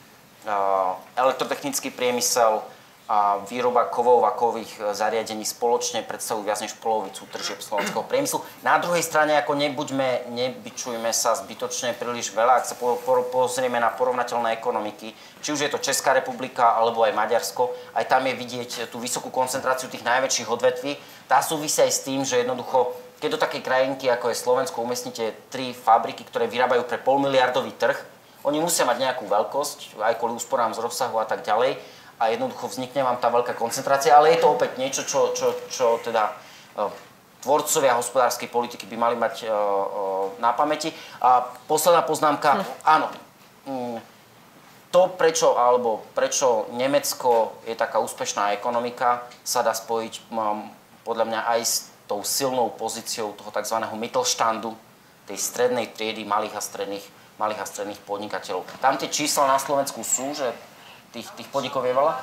elektrotechnický priemysel, a výroba kovov a kových zariadení spoločne predstavujú viac než polovicu tržieb slovenského priemyslu. Na druhej strane, ako nebuďme, nebyčujme sa zbytočne príliš veľa, ak sa po, po, pozrieme na porovnateľné ekonomiky, či už je to Česká republika alebo aj Maďarsko, aj tam je vidieť tú vysokú koncentráciu tých najväčších odvetví. Tá súvisí aj s tým, že jednoducho, keď do takej krajinky, ako je Slovensko, umiestnite tri fabriky, ktoré vyrábajú pre polmiliardový trh, oni musia mať nejakú veľkosť, aj kvôli úsporám z rozsahu a tak ďalej, a jednoducho vznikne vám tá veľká koncentrácia, ale je to opäť niečo, čo, čo, čo teda uh, tvorcovia hospodárskej politiky by mali mať uh, uh, na pamäti. A posledná poznámka, hm. áno, um, to prečo, alebo prečo Nemecko je taká úspešná ekonomika, sa dá spojiť um, podľa mňa aj s tou silnou pozíciou toho tzv. Mittelstandu, tej strednej triedy malých a stredných, malých a stredných podnikateľov. Tam tie čísla na Slovensku sú, že Tých, tých podnikov je veľa?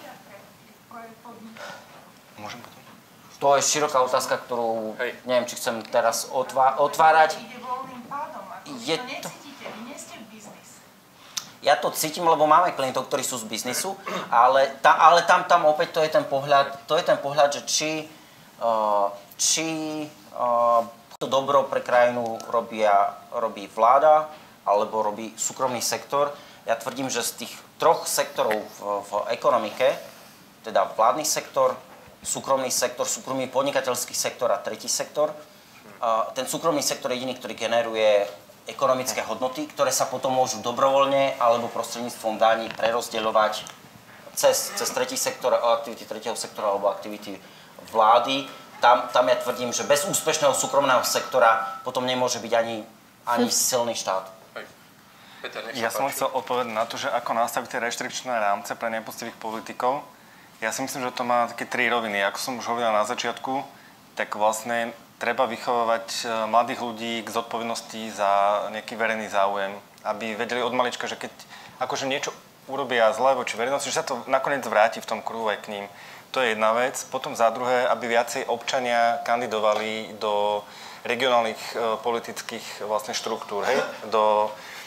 Môžem potom? To je široká otázka, ktorú Hej. neviem, či chcem teraz otvá- otvárať. Ide voľným pádom, ako je to to necítite, vy nie ste v biznise. Ja to cítim, lebo máme klientov, ktorí sú z biznisu, ale, ta, ale tam, tam opäť to je ten pohľad, to je ten pohľad, že či, uh, či uh, to dobro pre krajinu robia, robí vláda, alebo robí súkromný sektor. Ja tvrdím, že z tých troch sektorov v, v ekonomike, teda vládny sektor, súkromný sektor, súkromný podnikateľský sektor a tretí sektor, a ten súkromný sektor je jediný, ktorý generuje ekonomické hodnoty, ktoré sa potom môžu dobrovoľne alebo prostredníctvom daní prerozdeľovať cez, cez tretí sektor, aktivity tretieho sektora alebo aktivity vlády. Tam, tam ja tvrdím, že bez úspešného súkromného sektora potom nemôže byť ani, ani silný štát. Peter, ja som chcel odpovedať na to, že ako nastaviť tie reštrikčné rámce pre nepoctivých politikov. Ja si myslím, že to má také tri roviny. Ako som už hovoril na začiatku, tak vlastne treba vychovávať mladých ľudí k zodpovednosti za nejaký verejný záujem, aby vedeli od malička, že keď akože niečo urobia zle voči verejnosti, že sa to nakoniec vráti v tom kruhu aj k ním. To je jedna vec. Potom za druhé, aby viacej občania kandidovali do regionálnych e, politických vlastne štruktúr, hej? Do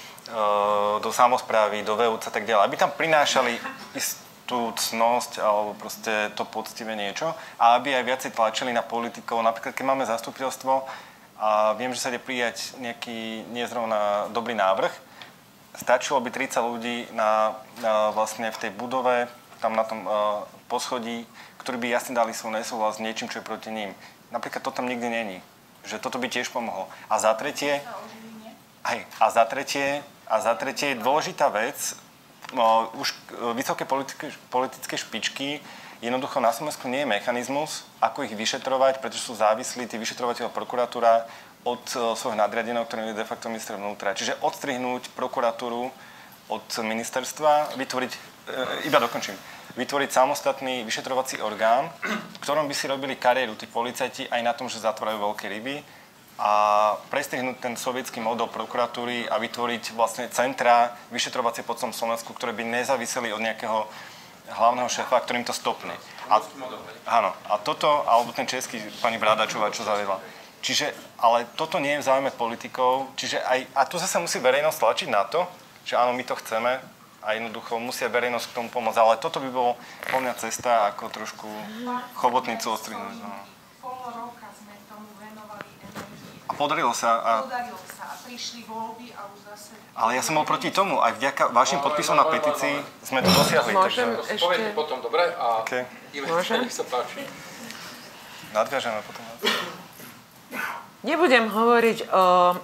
do samosprávy, do vé ú cé a tak ďalej, aby tam prinášali istú cnosť alebo proste to poctivé niečo a aby aj viacej tlačili na politikov. Napríklad, keď máme zastupiteľstvo a viem, že sa ide prijať nejaký nezrovna dobrý návrh, stačilo by tridsať ľudí na, na vlastne v tej budove, tam na tom uh, poschodí, ktorí by jasne dali svoj nesúhlas s niečím, čo je proti ním. Napríklad to tam nikdy není. Že toto by tiež pomohlo. A za tretie, aj, a za tretie, a za tretie je dôležitá vec, no, už vysoké politické, politické špičky, jednoducho na Slovensku nie je mechanizmus, ako ich vyšetrovať, pretože sú závislí tí vyšetrovateľ prokuratúra od uh, svojho nadriadeného, ktorým je de facto minister vnútra. Čiže odstrihnúť prokuratúru od ministerstva, vytvoriť, e, iba dokončím, vytvoriť samostatný vyšetrovací orgán, v ktorom by si robili kariéru tí policajti aj na tom, že zatvárajú veľké ryby, a prestrihnúť ten sovietský model prokuratúry a vytvoriť vlastne centra vyšetrovacie po celom Slovensku, ktoré by nezáviseli od nejakého hlavného šéfa, ktorým to stopne. A, áno, a toto, alebo ten český pani Bradačová, čo zaviedla. Čiže, ale toto nie je v záujme politikov, čiže aj, a tu zase musí verejnosť tlačiť na to, že áno, my to chceme a jednoducho musia verejnosť k tomu pomôcť, ale toto by bolo po mňa cesta, ako trošku chobotnicu odstrihnúť. No. Pol roka sme tomu venovali energiu. A podarilo sa. A... Podarilo sa a prišli voľby a už zase... Ale ja som bol proti tomu, aj vďaka vašim podpisom na petícii sme to dosiahli. Môžem takže... ešte... Povedz potom, dobre? A Okay. Môžem? nech sa páči. Nadviažeme potom. Nebudem hovoriť o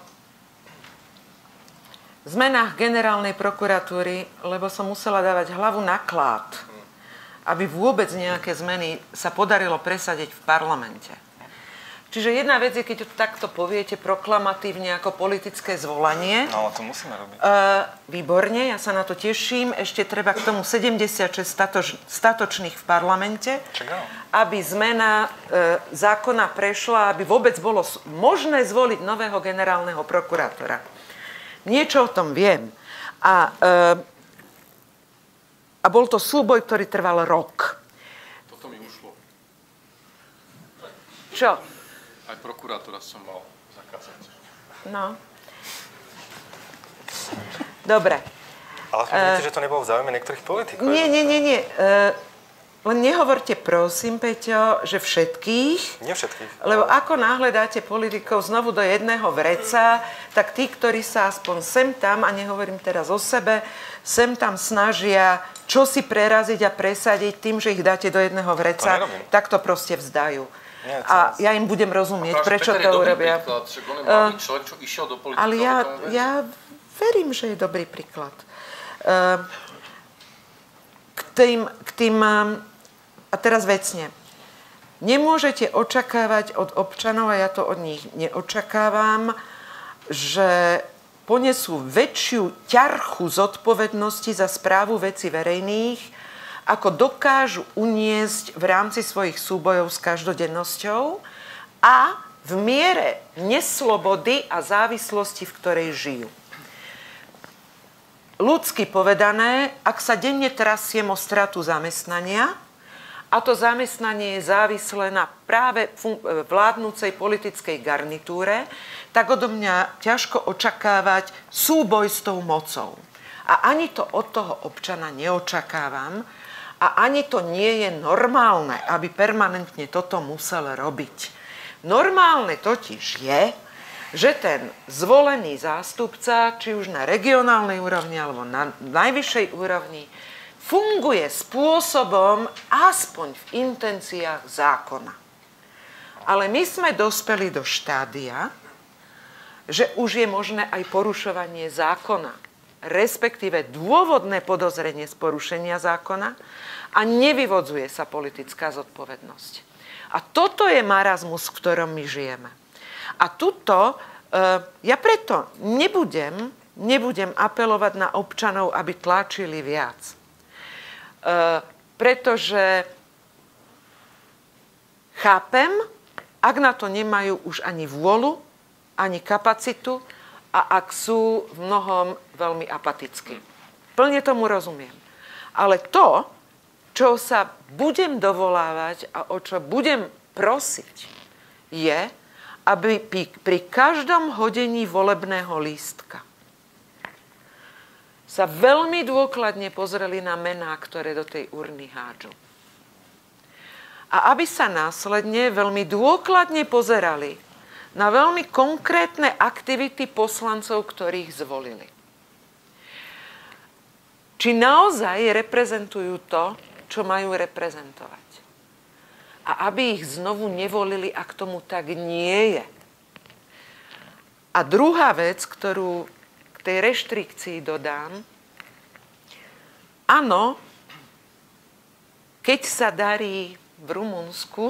zmenách generálnej prokuratúry, lebo som musela dávať hlavu na klát, aby vôbec nejaké zmeny sa podarilo presadiť v parlamente. Čiže jedna vec je, keď to takto poviete proklamatívne ako politické zvolanie. No, ale to musíme robiť. E, výborne, ja sa na to teším. Ešte treba k tomu sedemdesiatšesť statoč, statočných v parlamente, Čaká. aby zmena e, zákona prešla, aby vôbec bolo možné zvoliť nového generálneho prokurátora. Niečo o tom viem. A, e, a bol to súboj, ktorý trval rok. Toto mi ušlo. Čo? Aj prokurátora som mal zakázať. No. Dobre. Ale hovoríte, uh, že to nebolo v záujme niektorých politikov. Nie, nie, nie, nie. Uh, len nehovorte prosím, Peťo, že všetkých. Nie všetkých. Lebo ako náhle dáte politikov znovu do jedného vreca, tak tí, ktorí sa aspoň sem tam, a nehovorím teraz o sebe, sem tam snažia čo si preraziť a presadiť tým, že ich dáte do jedného vreca, to tak to proste vzdajú. Nie, a ja im budem rozumieť, prečo to urobia. Príklad, že on je mladý človek, čo išiel do politiky. Ale ja, ja verím, že je dobrý príklad. Uh, k tým, k tým, a teraz vecne, nemôžete očakávať od občanov, a ja to od nich neočakávam, že ponesú väčšiu ťarchu zodpovednosti za správu vecí verejných, ako dokážu uniesť v rámci svojich súbojov s každodennosťou a v miere neslobody a závislosti, v ktorej žijú. Ľudsky povedané, ak sa denne trasiem o stratu zamestnania, a to zamestnanie je závislé na práve vládnúcej politickej garnitúre, tak odo mňa ťažko očakávať súboj s tou mocou. A ani to od toho občana neočakávam, a ani to nie je normálne, aby permanentne toto musel robiť. Normálne totiž je, že ten zvolený zástupca, či už na regionálnej úrovni alebo na najvyššej úrovni, funguje spôsobom aspoň v intenciách zákona. Ale my sme dospeli do štádia, že už je možné aj porušovanie zákona, respektíve dôvodné podozrenie z porušenia zákona a nevyvodzuje sa politická zodpovednosť. A toto je marazmus, v ktorom my žijeme. A tuto, ja preto nebudem, nebudem apelovať na občanov, aby tlačili viac. Pretože chápem, ak na to nemajú už ani vôľu, ani kapacitu a ak sú v mnohom veľmi apatickí. Plne tomu rozumiem. Ale to, čo sa budem dovolávať a o čo budem prosiť, je, aby pri každom hodení volebného lístka sa veľmi dôkladne pozreli na mená, ktoré do tej urny hádžu. A aby sa následne veľmi dôkladne pozerali na veľmi konkrétne aktivity poslancov, ktorých zvolili. Či naozaj reprezentujú to, čo majú reprezentovať. A aby ich znovu nevolili, ak tomu tak nie je. A druhá vec, ktorú k tej reštrikcii dodám, áno, keď sa darí v Rumunsku,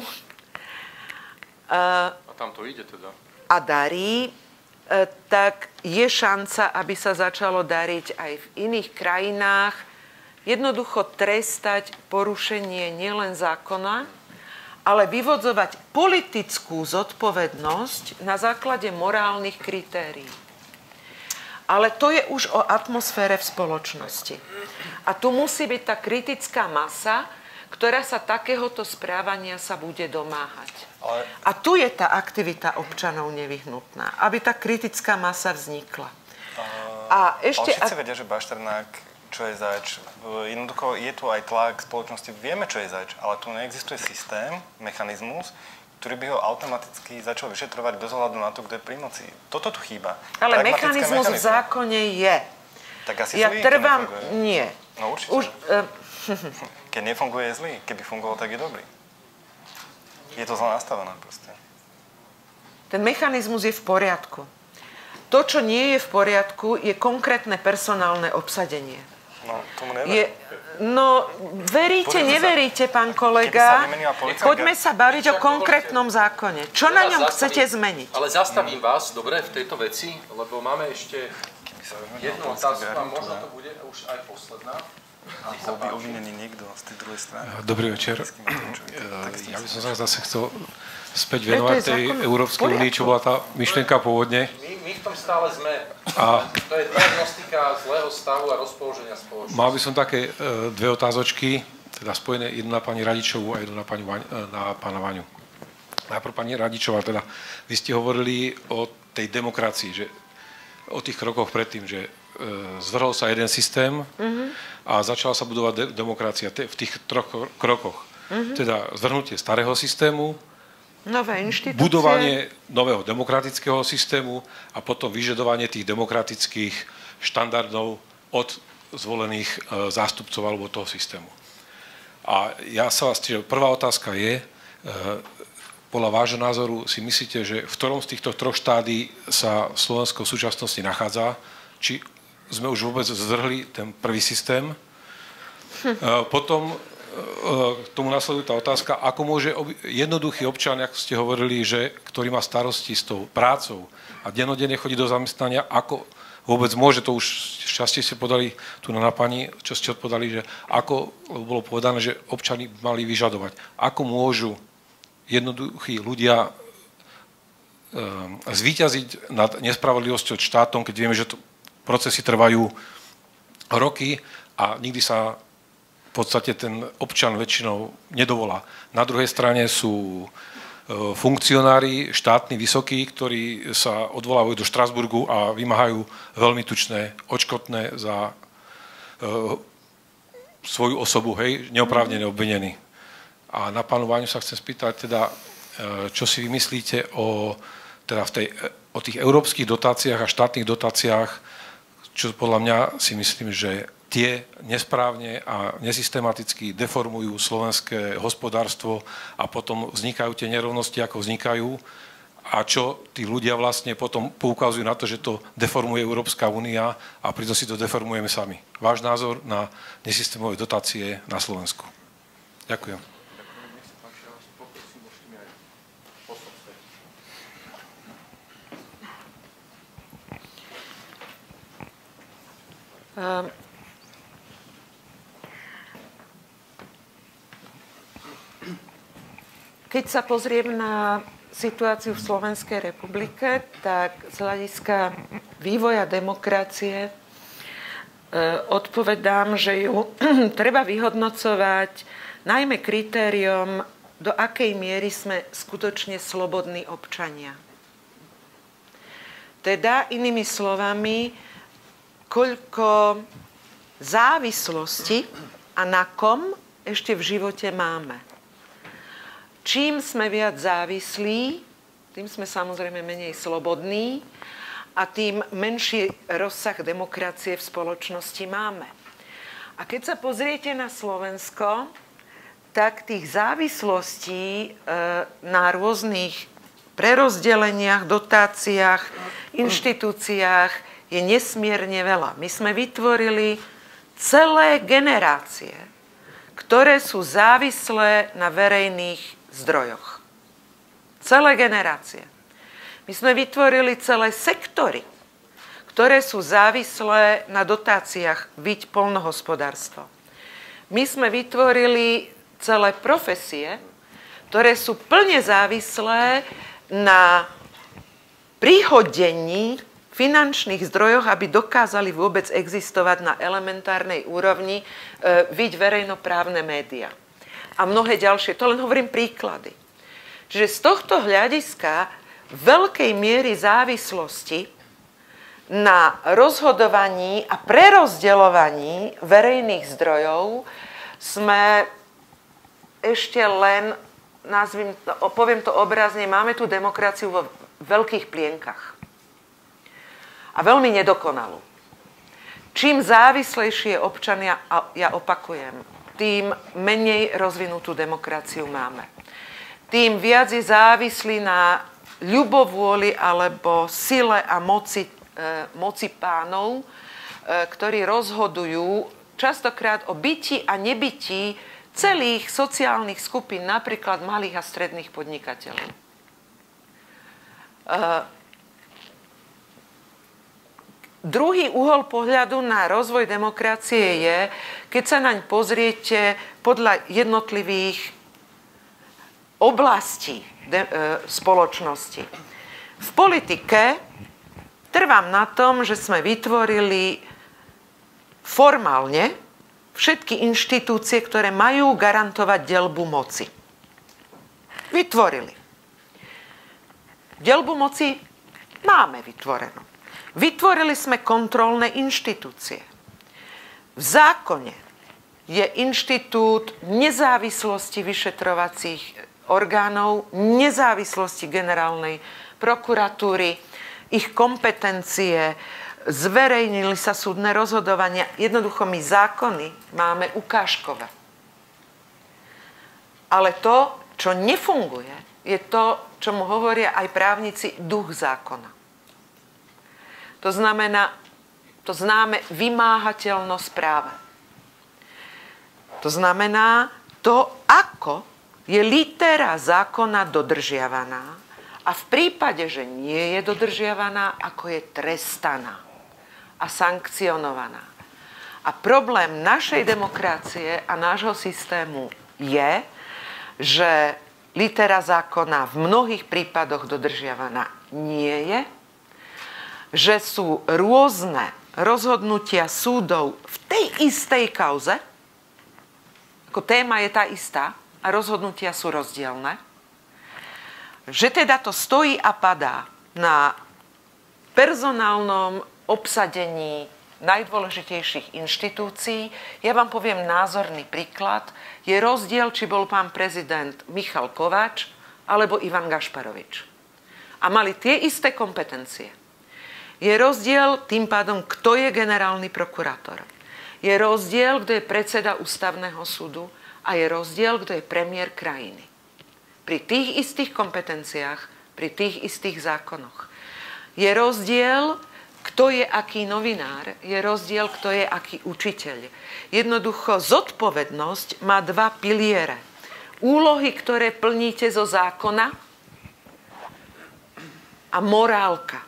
a tam to ide teda. A darí, tak je šanca, aby sa začalo dariť aj v iných krajinách, jednoducho trestať porušenie nielen zákona, ale vyvodzovať politickú zodpovednosť na základe morálnych kritérií. Ale to je už o atmosfére v spoločnosti. A tu musí byť tá kritická masa, ktorá sa takéhoto správania sa bude domáhať. Ale... A tu je tá aktivita občanov nevyhnutná, aby tá kritická masa vznikla. Uh, a ešte... Ale všetci vedia, že Bašternák, čo je zač. Jednoducho je tu aj tlak spoločnosti, vieme, čo je zač, ale tu neexistuje systém, mechanizmus, ktorý by ho automaticky začal vyšetrovať bez ohľadu na to, kto je pri moci. Toto tu chýba. Ale mechanizmus v zákone je. Tak asi ja zlý, trvám... keď Nie. No určite. Už, uh... Keď nefunguje, je zlý. Keby fungoval, tak je dobrý. Je to zle nastavené proste. Ten mechanizmus je v poriadku. To, čo nie je v poriadku, je konkrétne personálne obsadenie. No, tomu neverím. Je, no, veríte, Poďme neveríte, sa, pán kolega? Sa poďme sa baviť o konkrétnom zákone. Čo na ňom chcete zmeniť? Ale zastavím vás, dobre, v tejto veci, lebo máme ešte jednu otázku a možno to bude už aj posledná. A bol by obvinený niekto z tej druhej strany. Dobrý večer. Ja by som sa zase chcel späť venovať tej Európskej únii, čo bola tá myšlienka pôvodne. My, my v tom stále sme. A to je diagnostika zlého stavu a rozpoloženia spoločnosti. mal by som také uh, dve otázočky, teda spojené jednu na pani Radičovú a jednu na, pani Vaň, na pána Vaňu. Najprv pani Radičová, teda vy ste hovorili o tej demokracii, že o tých krokoch predtým, že uh, zvrhol sa jeden systém mm-hmm. a začala sa budovať de- demokracia te- v tých troch krokoch. Mm-hmm. Teda zvrhnutie starého systému, nové inštitúcie, budovanie nového demokratického systému a potom vyžadovanie tých demokratických štandardov od zvolených e, zástupcov alebo toho systému. A ja sa vás, čiže prvá otázka je, e, podľa vášho názoru si myslíte, že v ktorom z týchto troch štádí sa Slovensko v súčasnosti nachádza? Či sme už vôbec zvrhli ten prvý systém? Hm. E, potom k tomu nasleduje tá otázka, ako môže jednoduchý občan, ako ste hovorili, že, ktorý má starosti s tou prácou a dennodenne chodí do zamestnania, ako vôbec môže, to už šťastie ste podali tu na pani, čo ste odpovedali, že ako bolo povedané, že občania mali vyžadovať. Ako môžu jednoduchí ľudia um, zvíťaziť nad nespravodlivosťou štátom, keď vieme, že to procesy trvajú roky a nikdy sa v podstate ten občan väčšinou nedovolá. Na druhej strane sú funkcionári štátni vysokí, ktorí sa odvolávajú do Štrasburgu a vymáhajú veľmi tučné odškodné za e, svoju osobu, hej, neoprávnene obvinení. A na pánu Váňu sa chcem spýtať, teda, e, čo si vymyslíte o, teda v tej, o tých európskych dotáciách a štátnych dotáciách, čo podľa mňa si myslím, že tie nesprávne a nesystematicky deformujú slovenské hospodárstvo a potom vznikajú tie nerovnosti, ako vznikajú a čo tí ľudia vlastne potom poukazujú na to, že to deformuje Európska únia a pritom si to deformujeme sami. Váš názor na nesystémové dotácie na Slovensku. Ďakujem. Um. Keď sa pozriem na situáciu v Slovenskej republike, tak z hľadiska vývoja demokracie odpovedám, že ju treba vyhodnocovať najmä kritériom, do akej miery sme skutočne slobodní občania. Teda, inými slovami, koľko závislosti a na kom ešte v živote máme. Čím sme viac závislí, tým sme samozrejme menej slobodní a tým menší rozsah demokracie v spoločnosti máme. A keď sa pozriete na Slovensko, tak tých závislostí na rôznych prerozdeleniach, dotáciách, inštitúciách je nesmierne veľa. My sme vytvorili celé generácie, ktoré sú závislé na verejných zdrojoch. Celé generácie. My sme vytvorili celé sektory, ktoré sú závislé na dotáciách, byť poľnohospodárstvo. My sme vytvorili celé profesie, ktoré sú plne závislé na prihodení finančných zdrojoch, aby dokázali vôbec existovať na elementárnej úrovni, e, byť verejnoprávne médiá. A mnohé ďalšie. To len hovorím príklady. Čiže z tohto hľadiska veľkej miery závislosti na rozhodovaní a prerozdeľovaní verejných zdrojov sme ešte len, nazvím, poviem to obrazne, máme tu demokraciu vo veľkých plienkach. A veľmi nedokonalú. Čím závislejšie občania, a ja opakujem, tým menej rozvinutú demokraciu máme. Tým viac je závislý na ľubovôli alebo sile a moci, e, moci pánov, e, ktorí rozhodujú častokrát o byti a nebyti celých sociálnych skupín, napríklad malých a stredných podnikateľov. E, druhý uhol pohľadu na rozvoj demokracie je, keď sa naň pozriete podľa jednotlivých oblastí de, e, spoločnosti. V politike trvám na tom, že sme vytvorili formálne všetky inštitúcie, ktoré majú garantovať deľbu moci. Vytvorili. Deľbu moci máme vytvorenú. Vytvorili sme kontrolné inštitúcie. V zákone je inštitút nezávislosti vyšetrovacích orgánov, nezávislosti generálnej prokuratúry, ich kompetencie, zverejnili sa súdne rozhodovania. Jednoducho my zákony máme ukážkové. Ale to, čo nefunguje, je to, čomu hovoria aj právnici, duch zákona. To znamená, to známe vymáhateľnosť práva. To znamená to, ako je litera zákona dodržiavaná a v prípade, že nie je dodržiavaná, ako je trestaná a sankcionovaná. A problém našej demokracie a nášho systému je, že litera zákona v mnohých prípadoch dodržiavaná nie je, že sú rôzne rozhodnutia súdov v tej istej kauze, ako téma je tá istá, a rozhodnutia sú rozdielne, že teda to stojí a padá na personálnom obsadení najdôležitejších inštitúcií. Ja vám poviem názorný príklad. Je rozdiel, či bol pán prezident Michal Kováč alebo Ivan Gašparovič. A mali tie isté kompetencie. Je rozdiel tým pádom, kto je generálny prokurátor. Je rozdiel, kto je predseda ústavného súdu, a je rozdiel, kto je premiér krajiny. Pri tých istých kompetenciách, pri tých istých zákonoch. Je rozdiel, kto je aký novinár, je rozdiel, kto je aký učiteľ. Jednoducho, zodpovednosť má dva piliere. Úlohy, ktoré plníte zo zákona a morálka.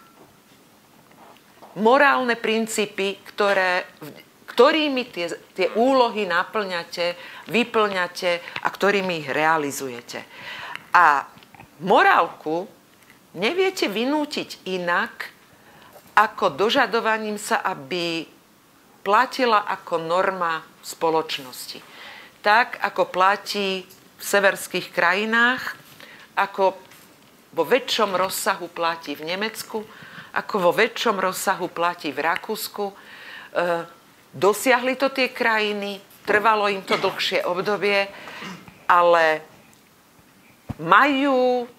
Morálne princípy, ktoré ktorými tie, tie úlohy naplňate, vyplňate a ktorými ich realizujete. A morálku neviete vynútiť inak, ako dožadovaním sa, aby platila ako norma spoločnosti. Tak, ako platí v severských krajinách, ako vo väčšom rozsahu platí v Nemecku, ako vo väčšom rozsahu platí v Rakúsku. E, Dosiahli to tie krajiny, trvalo im to dlhšie obdobie, ale majú e,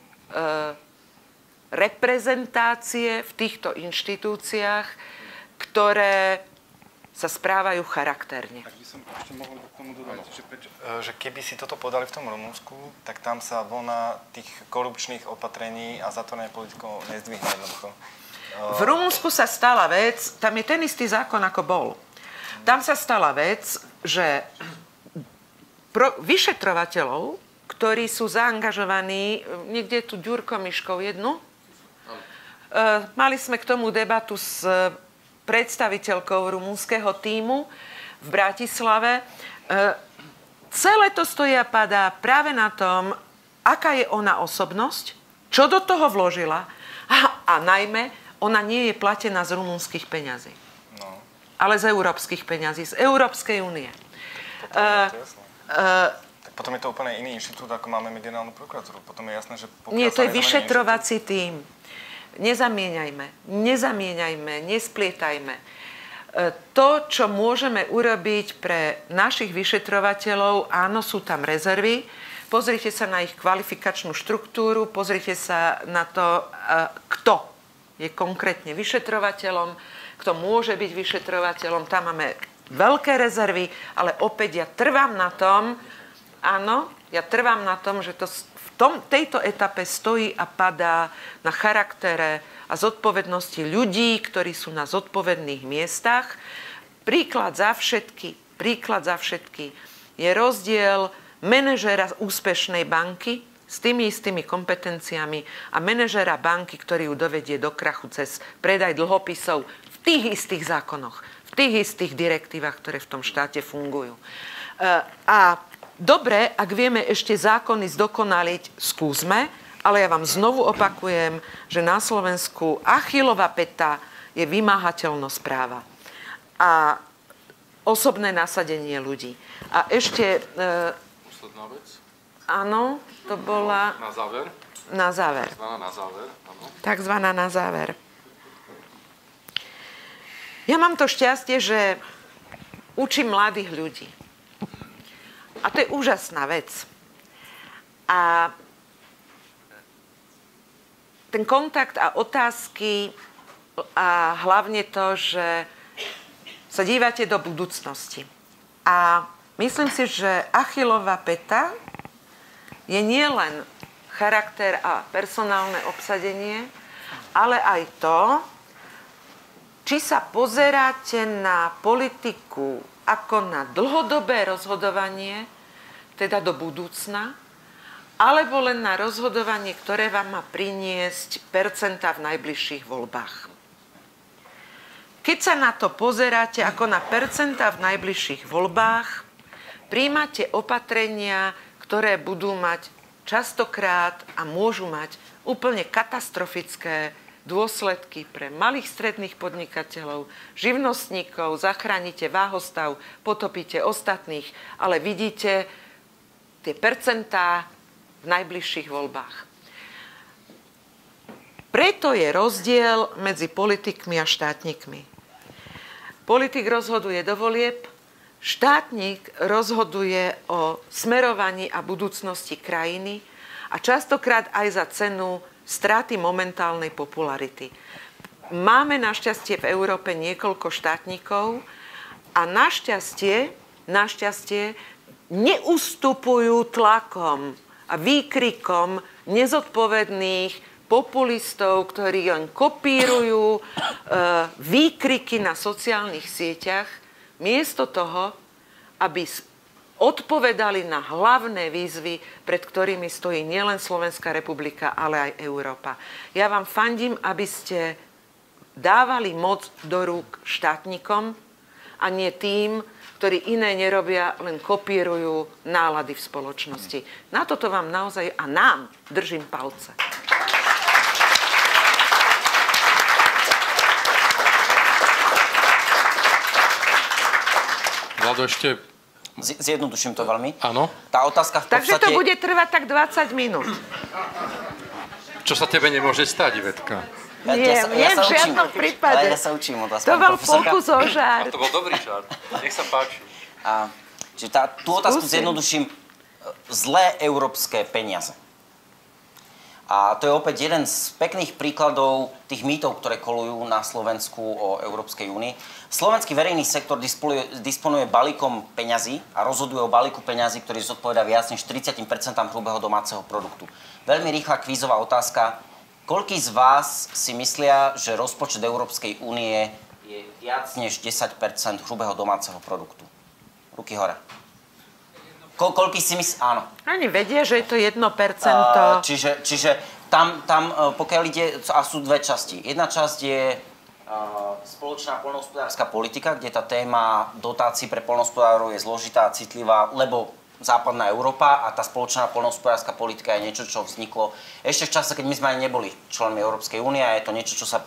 reprezentácie v týchto inštitúciách, ktoré sa správajú charakterne. Ak by som ešte mohol k tomu dodať, že, že keby si toto podali v tom Rumunsku, tak tam sa vlna tých korupčných opatrení a zatvorenej politikou nezdvihne jednoducho. V Rumunsku sa stala vec, tam je ten istý zákon, ako bol. Tam sa stala vec, že pro vyšetrovateľov, ktorí sú zaangažovaní, niekde tu Ďurko Miškov jednu, uh, mali sme k tomu debatu s predstaviteľkou rumunského tímu v Bratislave. Uh, celé to stojí a padá práve na tom, aká je ona osobnosť, čo do toho vložila a, a najmä, ona nie je platená z rumunských peňazí. Ale z európskych peňazí, z Európskej únie. Uh, uh, Potom je to úplne iný inštitút, ako máme mediálnu prokuratúru. Potom je jasné, že pokiaľ Nie, to je sa vyšetrovací tím. Nezamieňajme, nezamieňajme, nesplietajme. To, čo môžeme urobiť pre našich vyšetrovateľov, áno, sú tam rezervy. Pozrite sa na ich kvalifikačnú štruktúru, pozrite sa na to, kto je konkrétne vyšetrovateľom, kto môže byť vyšetrovateľom. Tam máme veľké rezervy, ale opäť ja trvám na tom, áno, ja trvám na tom, že to v tom, tejto etape stojí a padá na charaktere a zodpovednosti ľudí, ktorí sú na zodpovedných miestach. Príklad za všetky, príklad za všetky je rozdiel manažéra úspešnej banky s tými istými kompetenciami a manažéra banky, ktorý ju dovedie do krachu cez predaj dlhopisov v tých istých zákonoch, v tých istých direktívach, ktoré v tom štáte fungujú. A dobre, ak vieme ešte zákony zdokonaliť, skúsme, ale ja vám znovu opakujem, že na Slovensku Achillova päta je vymáhateľnosť práva a osobné nasadenie ľudí. A ešte... Posledná vec. Áno, to bola... Na záver. Na záver. Takzvaná na záver, áno. Takzvaná na záver. Ja mám to šťastie, že učím mladých ľudí. A to je úžasná vec. A ten kontakt a otázky a hlavne to, že sa dívate do budúcnosti. A myslím si, že Achillova päta je nielen charakter a personálne obsadenie, ale aj to, či sa pozeráte na politiku ako na dlhodobé rozhodovanie, teda do budúcna, alebo len na rozhodovanie, ktoré vám má priniesť percentá v najbližších voľbách. Keď sa na to pozeráte ako na percentá v najbližších voľbách, príjmate opatrenia, ktoré budú mať častokrát a môžu mať úplne katastrofické dôsledky pre malých stredných podnikateľov, živnostníkov, zachránite váhostav, potopíte ostatných, ale vidíte tie percentá v najbližších voľbách. Preto je rozdiel medzi politikmi a štátnikmi. Politik rozhoduje do volieb, štátnik rozhoduje o smerovaní a budúcnosti krajiny a častokrát aj za cenu straty momentálnej popularity. Máme našťastie v Európe niekoľko štátnikov a našťastie, našťastie neustupujú tlakom a výkrikom nezodpovedných populistov, ktorí len kopírujú e, výkriky na sociálnych sieťach, miesto toho, aby odpovedali na hlavné výzvy, pred ktorými stojí nielen Slovenská republika, ale aj Európa. Ja vám fandím, aby ste dávali moc do rúk štátnikom a nie tým, ktorí iné nerobia, len kopírujú nálady v spoločnosti. Na toto vám naozaj a nám držím palce. Vlado, ešte... Z- zjednoduším to veľmi. Áno. Tá otázka v podstate... Takže to bude trvať tak dvadsať minút. Čo sa tebe nemôže stať, Ivetka? Ja, Nie, ja sa, nie ja sa v žiadnom učím, prípade. Ale ja sa učím od vás, To pani bol profesorka. pokus o žart. To bol dobrý žart. Nech sa páči. A, čiže tá, tú otázku Skúsim. zjednoduším. Zlé európske peniaze. A to je opäť jeden z pekných príkladov tých mýtov, ktoré kolujú na Slovensku o Európskej únii. Slovenský verejný sektor disponuje, disponuje balíkom peňazí a rozhoduje o balíku peňazí, ktorý zodpovedá viac než tridsať percent hrubého domáceho produktu. Veľmi rýchla kvízová otázka. Koľký z vás si myslia, že rozpočet Európskej únie je viac než desať percent hrubého domáceho produktu? Ruky hore. Ko, koľký si myslí? Áno. Ani vedia, že je to jedno percento. Uh, čiže, čiže tam, tam, pokiaľ ide, a sú dve časti. Jedna časť je uh, spoločná poľnohospodárska politika, kde tá téma dotácií pre poľnohospodárov je zložitá a citlivá, lebo západná Európa a tá spoločná poľnohospodárska politika je niečo, čo vzniklo ešte v čase, keď my sme ani neboli členmi Európskej únie a je to niečo, čo sa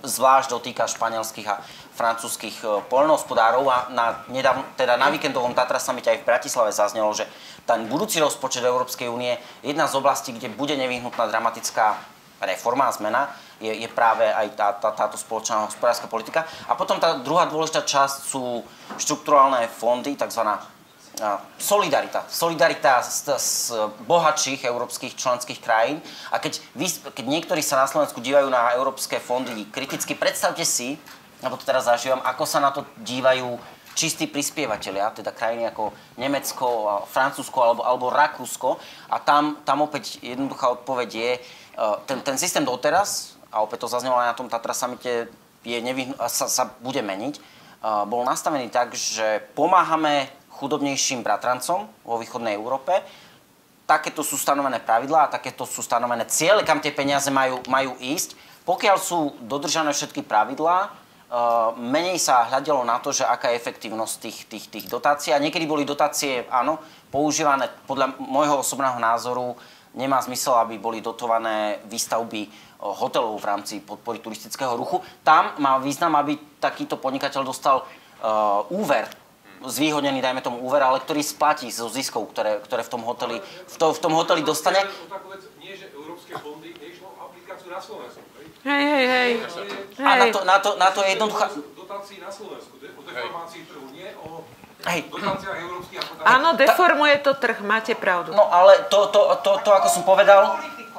zvlášť dotýka španielských a francúzskych poľnohospodárov a na, nedávno, teda na víkendovom Tatra Summite aj v Bratislave zaznelo, že ten budúci rozpočet Európskej únie, jedna z oblastí, kde bude nevyhnutná dramatická reforma a zmena, je, je práve aj tá, tá, táto spoločná hospodárska politika. A potom tá druhá dôležitá časť sú štrukturálne fondy, takzvaná solidarita. Solidarita z, z bohatších európskych členských krajín. A keď, vy, keď niektorí sa na Slovensku dívajú na európske fondy kriticky, predstavte si, lebo to teraz zažívam, ako sa na to dívajú čistí prispievateľia, teda krajiny ako Nemecko, Francúzsko alebo, alebo Rakúsko. A tam, tam opäť jednoduchá odpoveď je, ten, ten systém doteraz, a opäť to zaznelo aj na tom Tatra Summite, je nevyhnu, sa, sa bude meniť, bol nastavený tak, že pomáhame chudobnejším bratrancom vo východnej Európe. Takéto sú stanovené pravidlá a takéto sú stanovené ciele, kam tie peniaze majú, majú ísť. Pokiaľ sú dodržané všetky pravidlá, Uh, menej sa hľadelo na to, že aká je efektívnosť tých, tých, tých dotácií. A niekedy boli dotácie, áno, používané, podľa môjho osobného názoru, nemá zmysel, aby boli dotované výstavby uh, hotelov v rámci podpory turistického ruchu. Tam má význam, aby takýto podnikateľ dostal uh, úver, zvýhodnený, dajme tomu úver, ale ktorý splatí zo ziskov, ktoré, ktoré v tom hoteli, v, to, v tom hoteli dostane. Nie, že európske fondy nešlo aplikáciu na Slovensku. Hej, hej, hej. A na to, na to, na to je jednoduchá... Dotácií na Slovensku, o deformácii trhu, nie o hej. dotáciách európskych ako tak. Áno, deformuje to trh, máte pravdu. No ale to, to, to, to ako som povedal,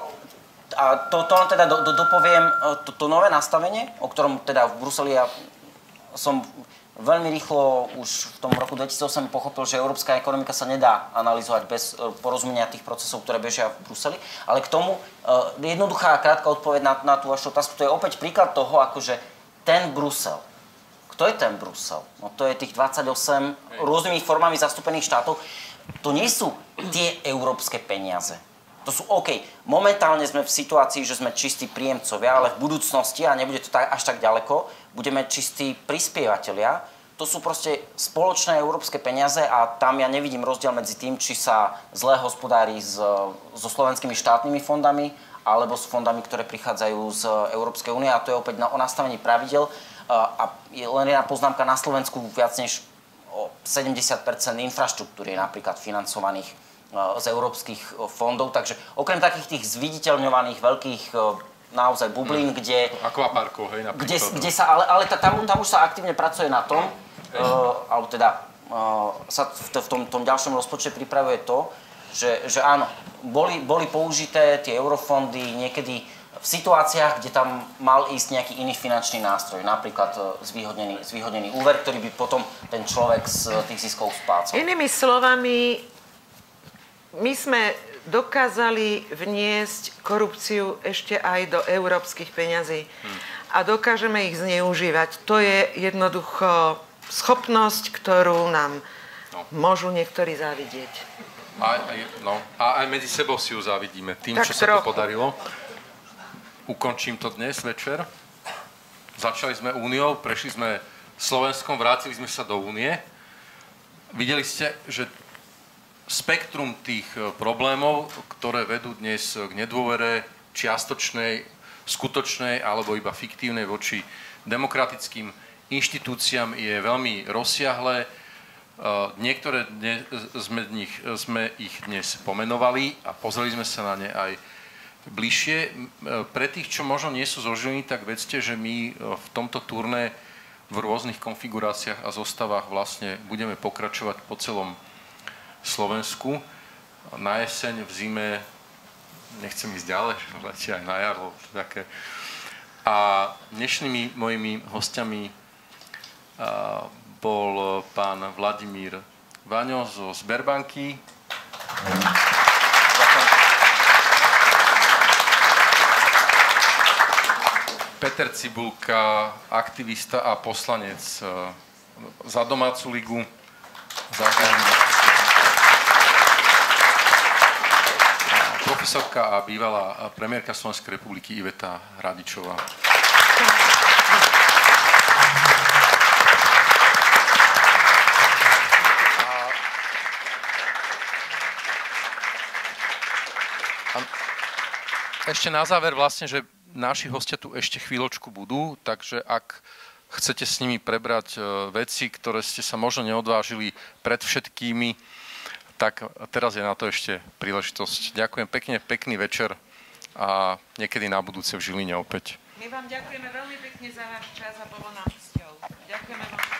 a to, to len teda do, do, dopoviem, to, to nové nastavenie, o ktorom teda v Bruseli ja som veľmi rýchlo už v tom roku dvetisícosem pochopil, že európska ekonomika sa nedá analyzovať bez porozumenia tých procesov, ktoré bežia v Bruseli. Ale k tomu jednoduchá a krátka odpoveď na, na tú vašu otázku, to je opäť príklad toho, akože ten Brusel. Kto je ten Brusel? No to je tých dvadsaťosem rôznymi formami zastúpených štátov. To nie sú tie európske peniaze. To sú OK. Momentálne sme v situácii, že sme čistí príjemcovia, ale v budúcnosti, a nebude to tak, až tak ďaleko, budeme čistí prispievateľia. To sú proste spoločné európske peniaze a tam ja nevidím rozdiel medzi tým, či sa zle hospodári s, so slovenskými štátnymi fondami alebo s fondami, ktoré prichádzajú z Európskej únie. A to je opäť na, o nastavení pravidel. A, a len jedna poznámka, na Slovensku viac než o sedemdesiat percent infraštruktúry je napríklad financovaných z európskych fondov. Takže okrem takých tých zviditeľňovaných veľkých naozaj bublín, kde... Akvaparkov, hej, napríklad. Kde, kde sa, ale, ale tam, tam už sa aktívne pracuje na tom, uh, alebo teda uh, sa v, v tom, tom ďalšom rozpočte pripravuje to, že, že áno, boli, boli použité tie eurofondy niekedy v situáciách, kde tam mal ísť nejaký iný finančný nástroj, napríklad uh, zvýhodnený, zvýhodnený úver, ktorý by potom ten človek z tých ziskov splácal. Inými slovami, my sme dokázali vniesť korupciu ešte aj do európskych peňazí hmm. a dokážeme ich zneužívať. To je jednoducho schopnosť, ktorú nám no. môžu niektorí závidieť. Aj, aj, no. A aj medzi sebou si ju závidíme. Tým, tak čo trochu. sa to podarilo. Ukončím to dnes večer. Začali sme úniou, prešli sme Slovenskom, vrátili sme sa do únie. Videli ste, že spektrum tých problémov, ktoré vedú dnes k nedôvere čiastočnej, skutočnej alebo iba fiktívnej voči demokratickým inštitúciám je veľmi rozsiahle. Niektoré dnes, sme, nich, sme ich dnes pomenovali a pozreli sme sa na ne aj bližšie. Pre tých, čo možno nie sú zo Žiliny, tak vedzte, že my v tomto turné v rôznych konfiguráciách a zostavách vlastne budeme pokračovať po celom Slovensku. Na jeseň, v zime, nechcem ísť ďalej, letia aj na jar, také. A dnešnými mojimi hostiami a, bol pán Vladimír Vaňo zo Sberbanky. Peter Cibulka, aktivista a poslanec za domácu ligu. Za profesorka a bývalá premiérka Slovenskej republiky Iveta Radičová. A ešte na záver vlastne, že naši hostia tu ešte chvíľočku budú, takže ak chcete s nimi prebrať veci, ktoré ste sa možno neodvážili pred všetkými, tak teraz je na to ešte príležitosť. Ďakujem pekne, pekný večer a niekedy na budúce v Žiline opäť. My vám ďakujeme veľmi pekne za váš čas a bolo nám cťou. Ďakujeme vám.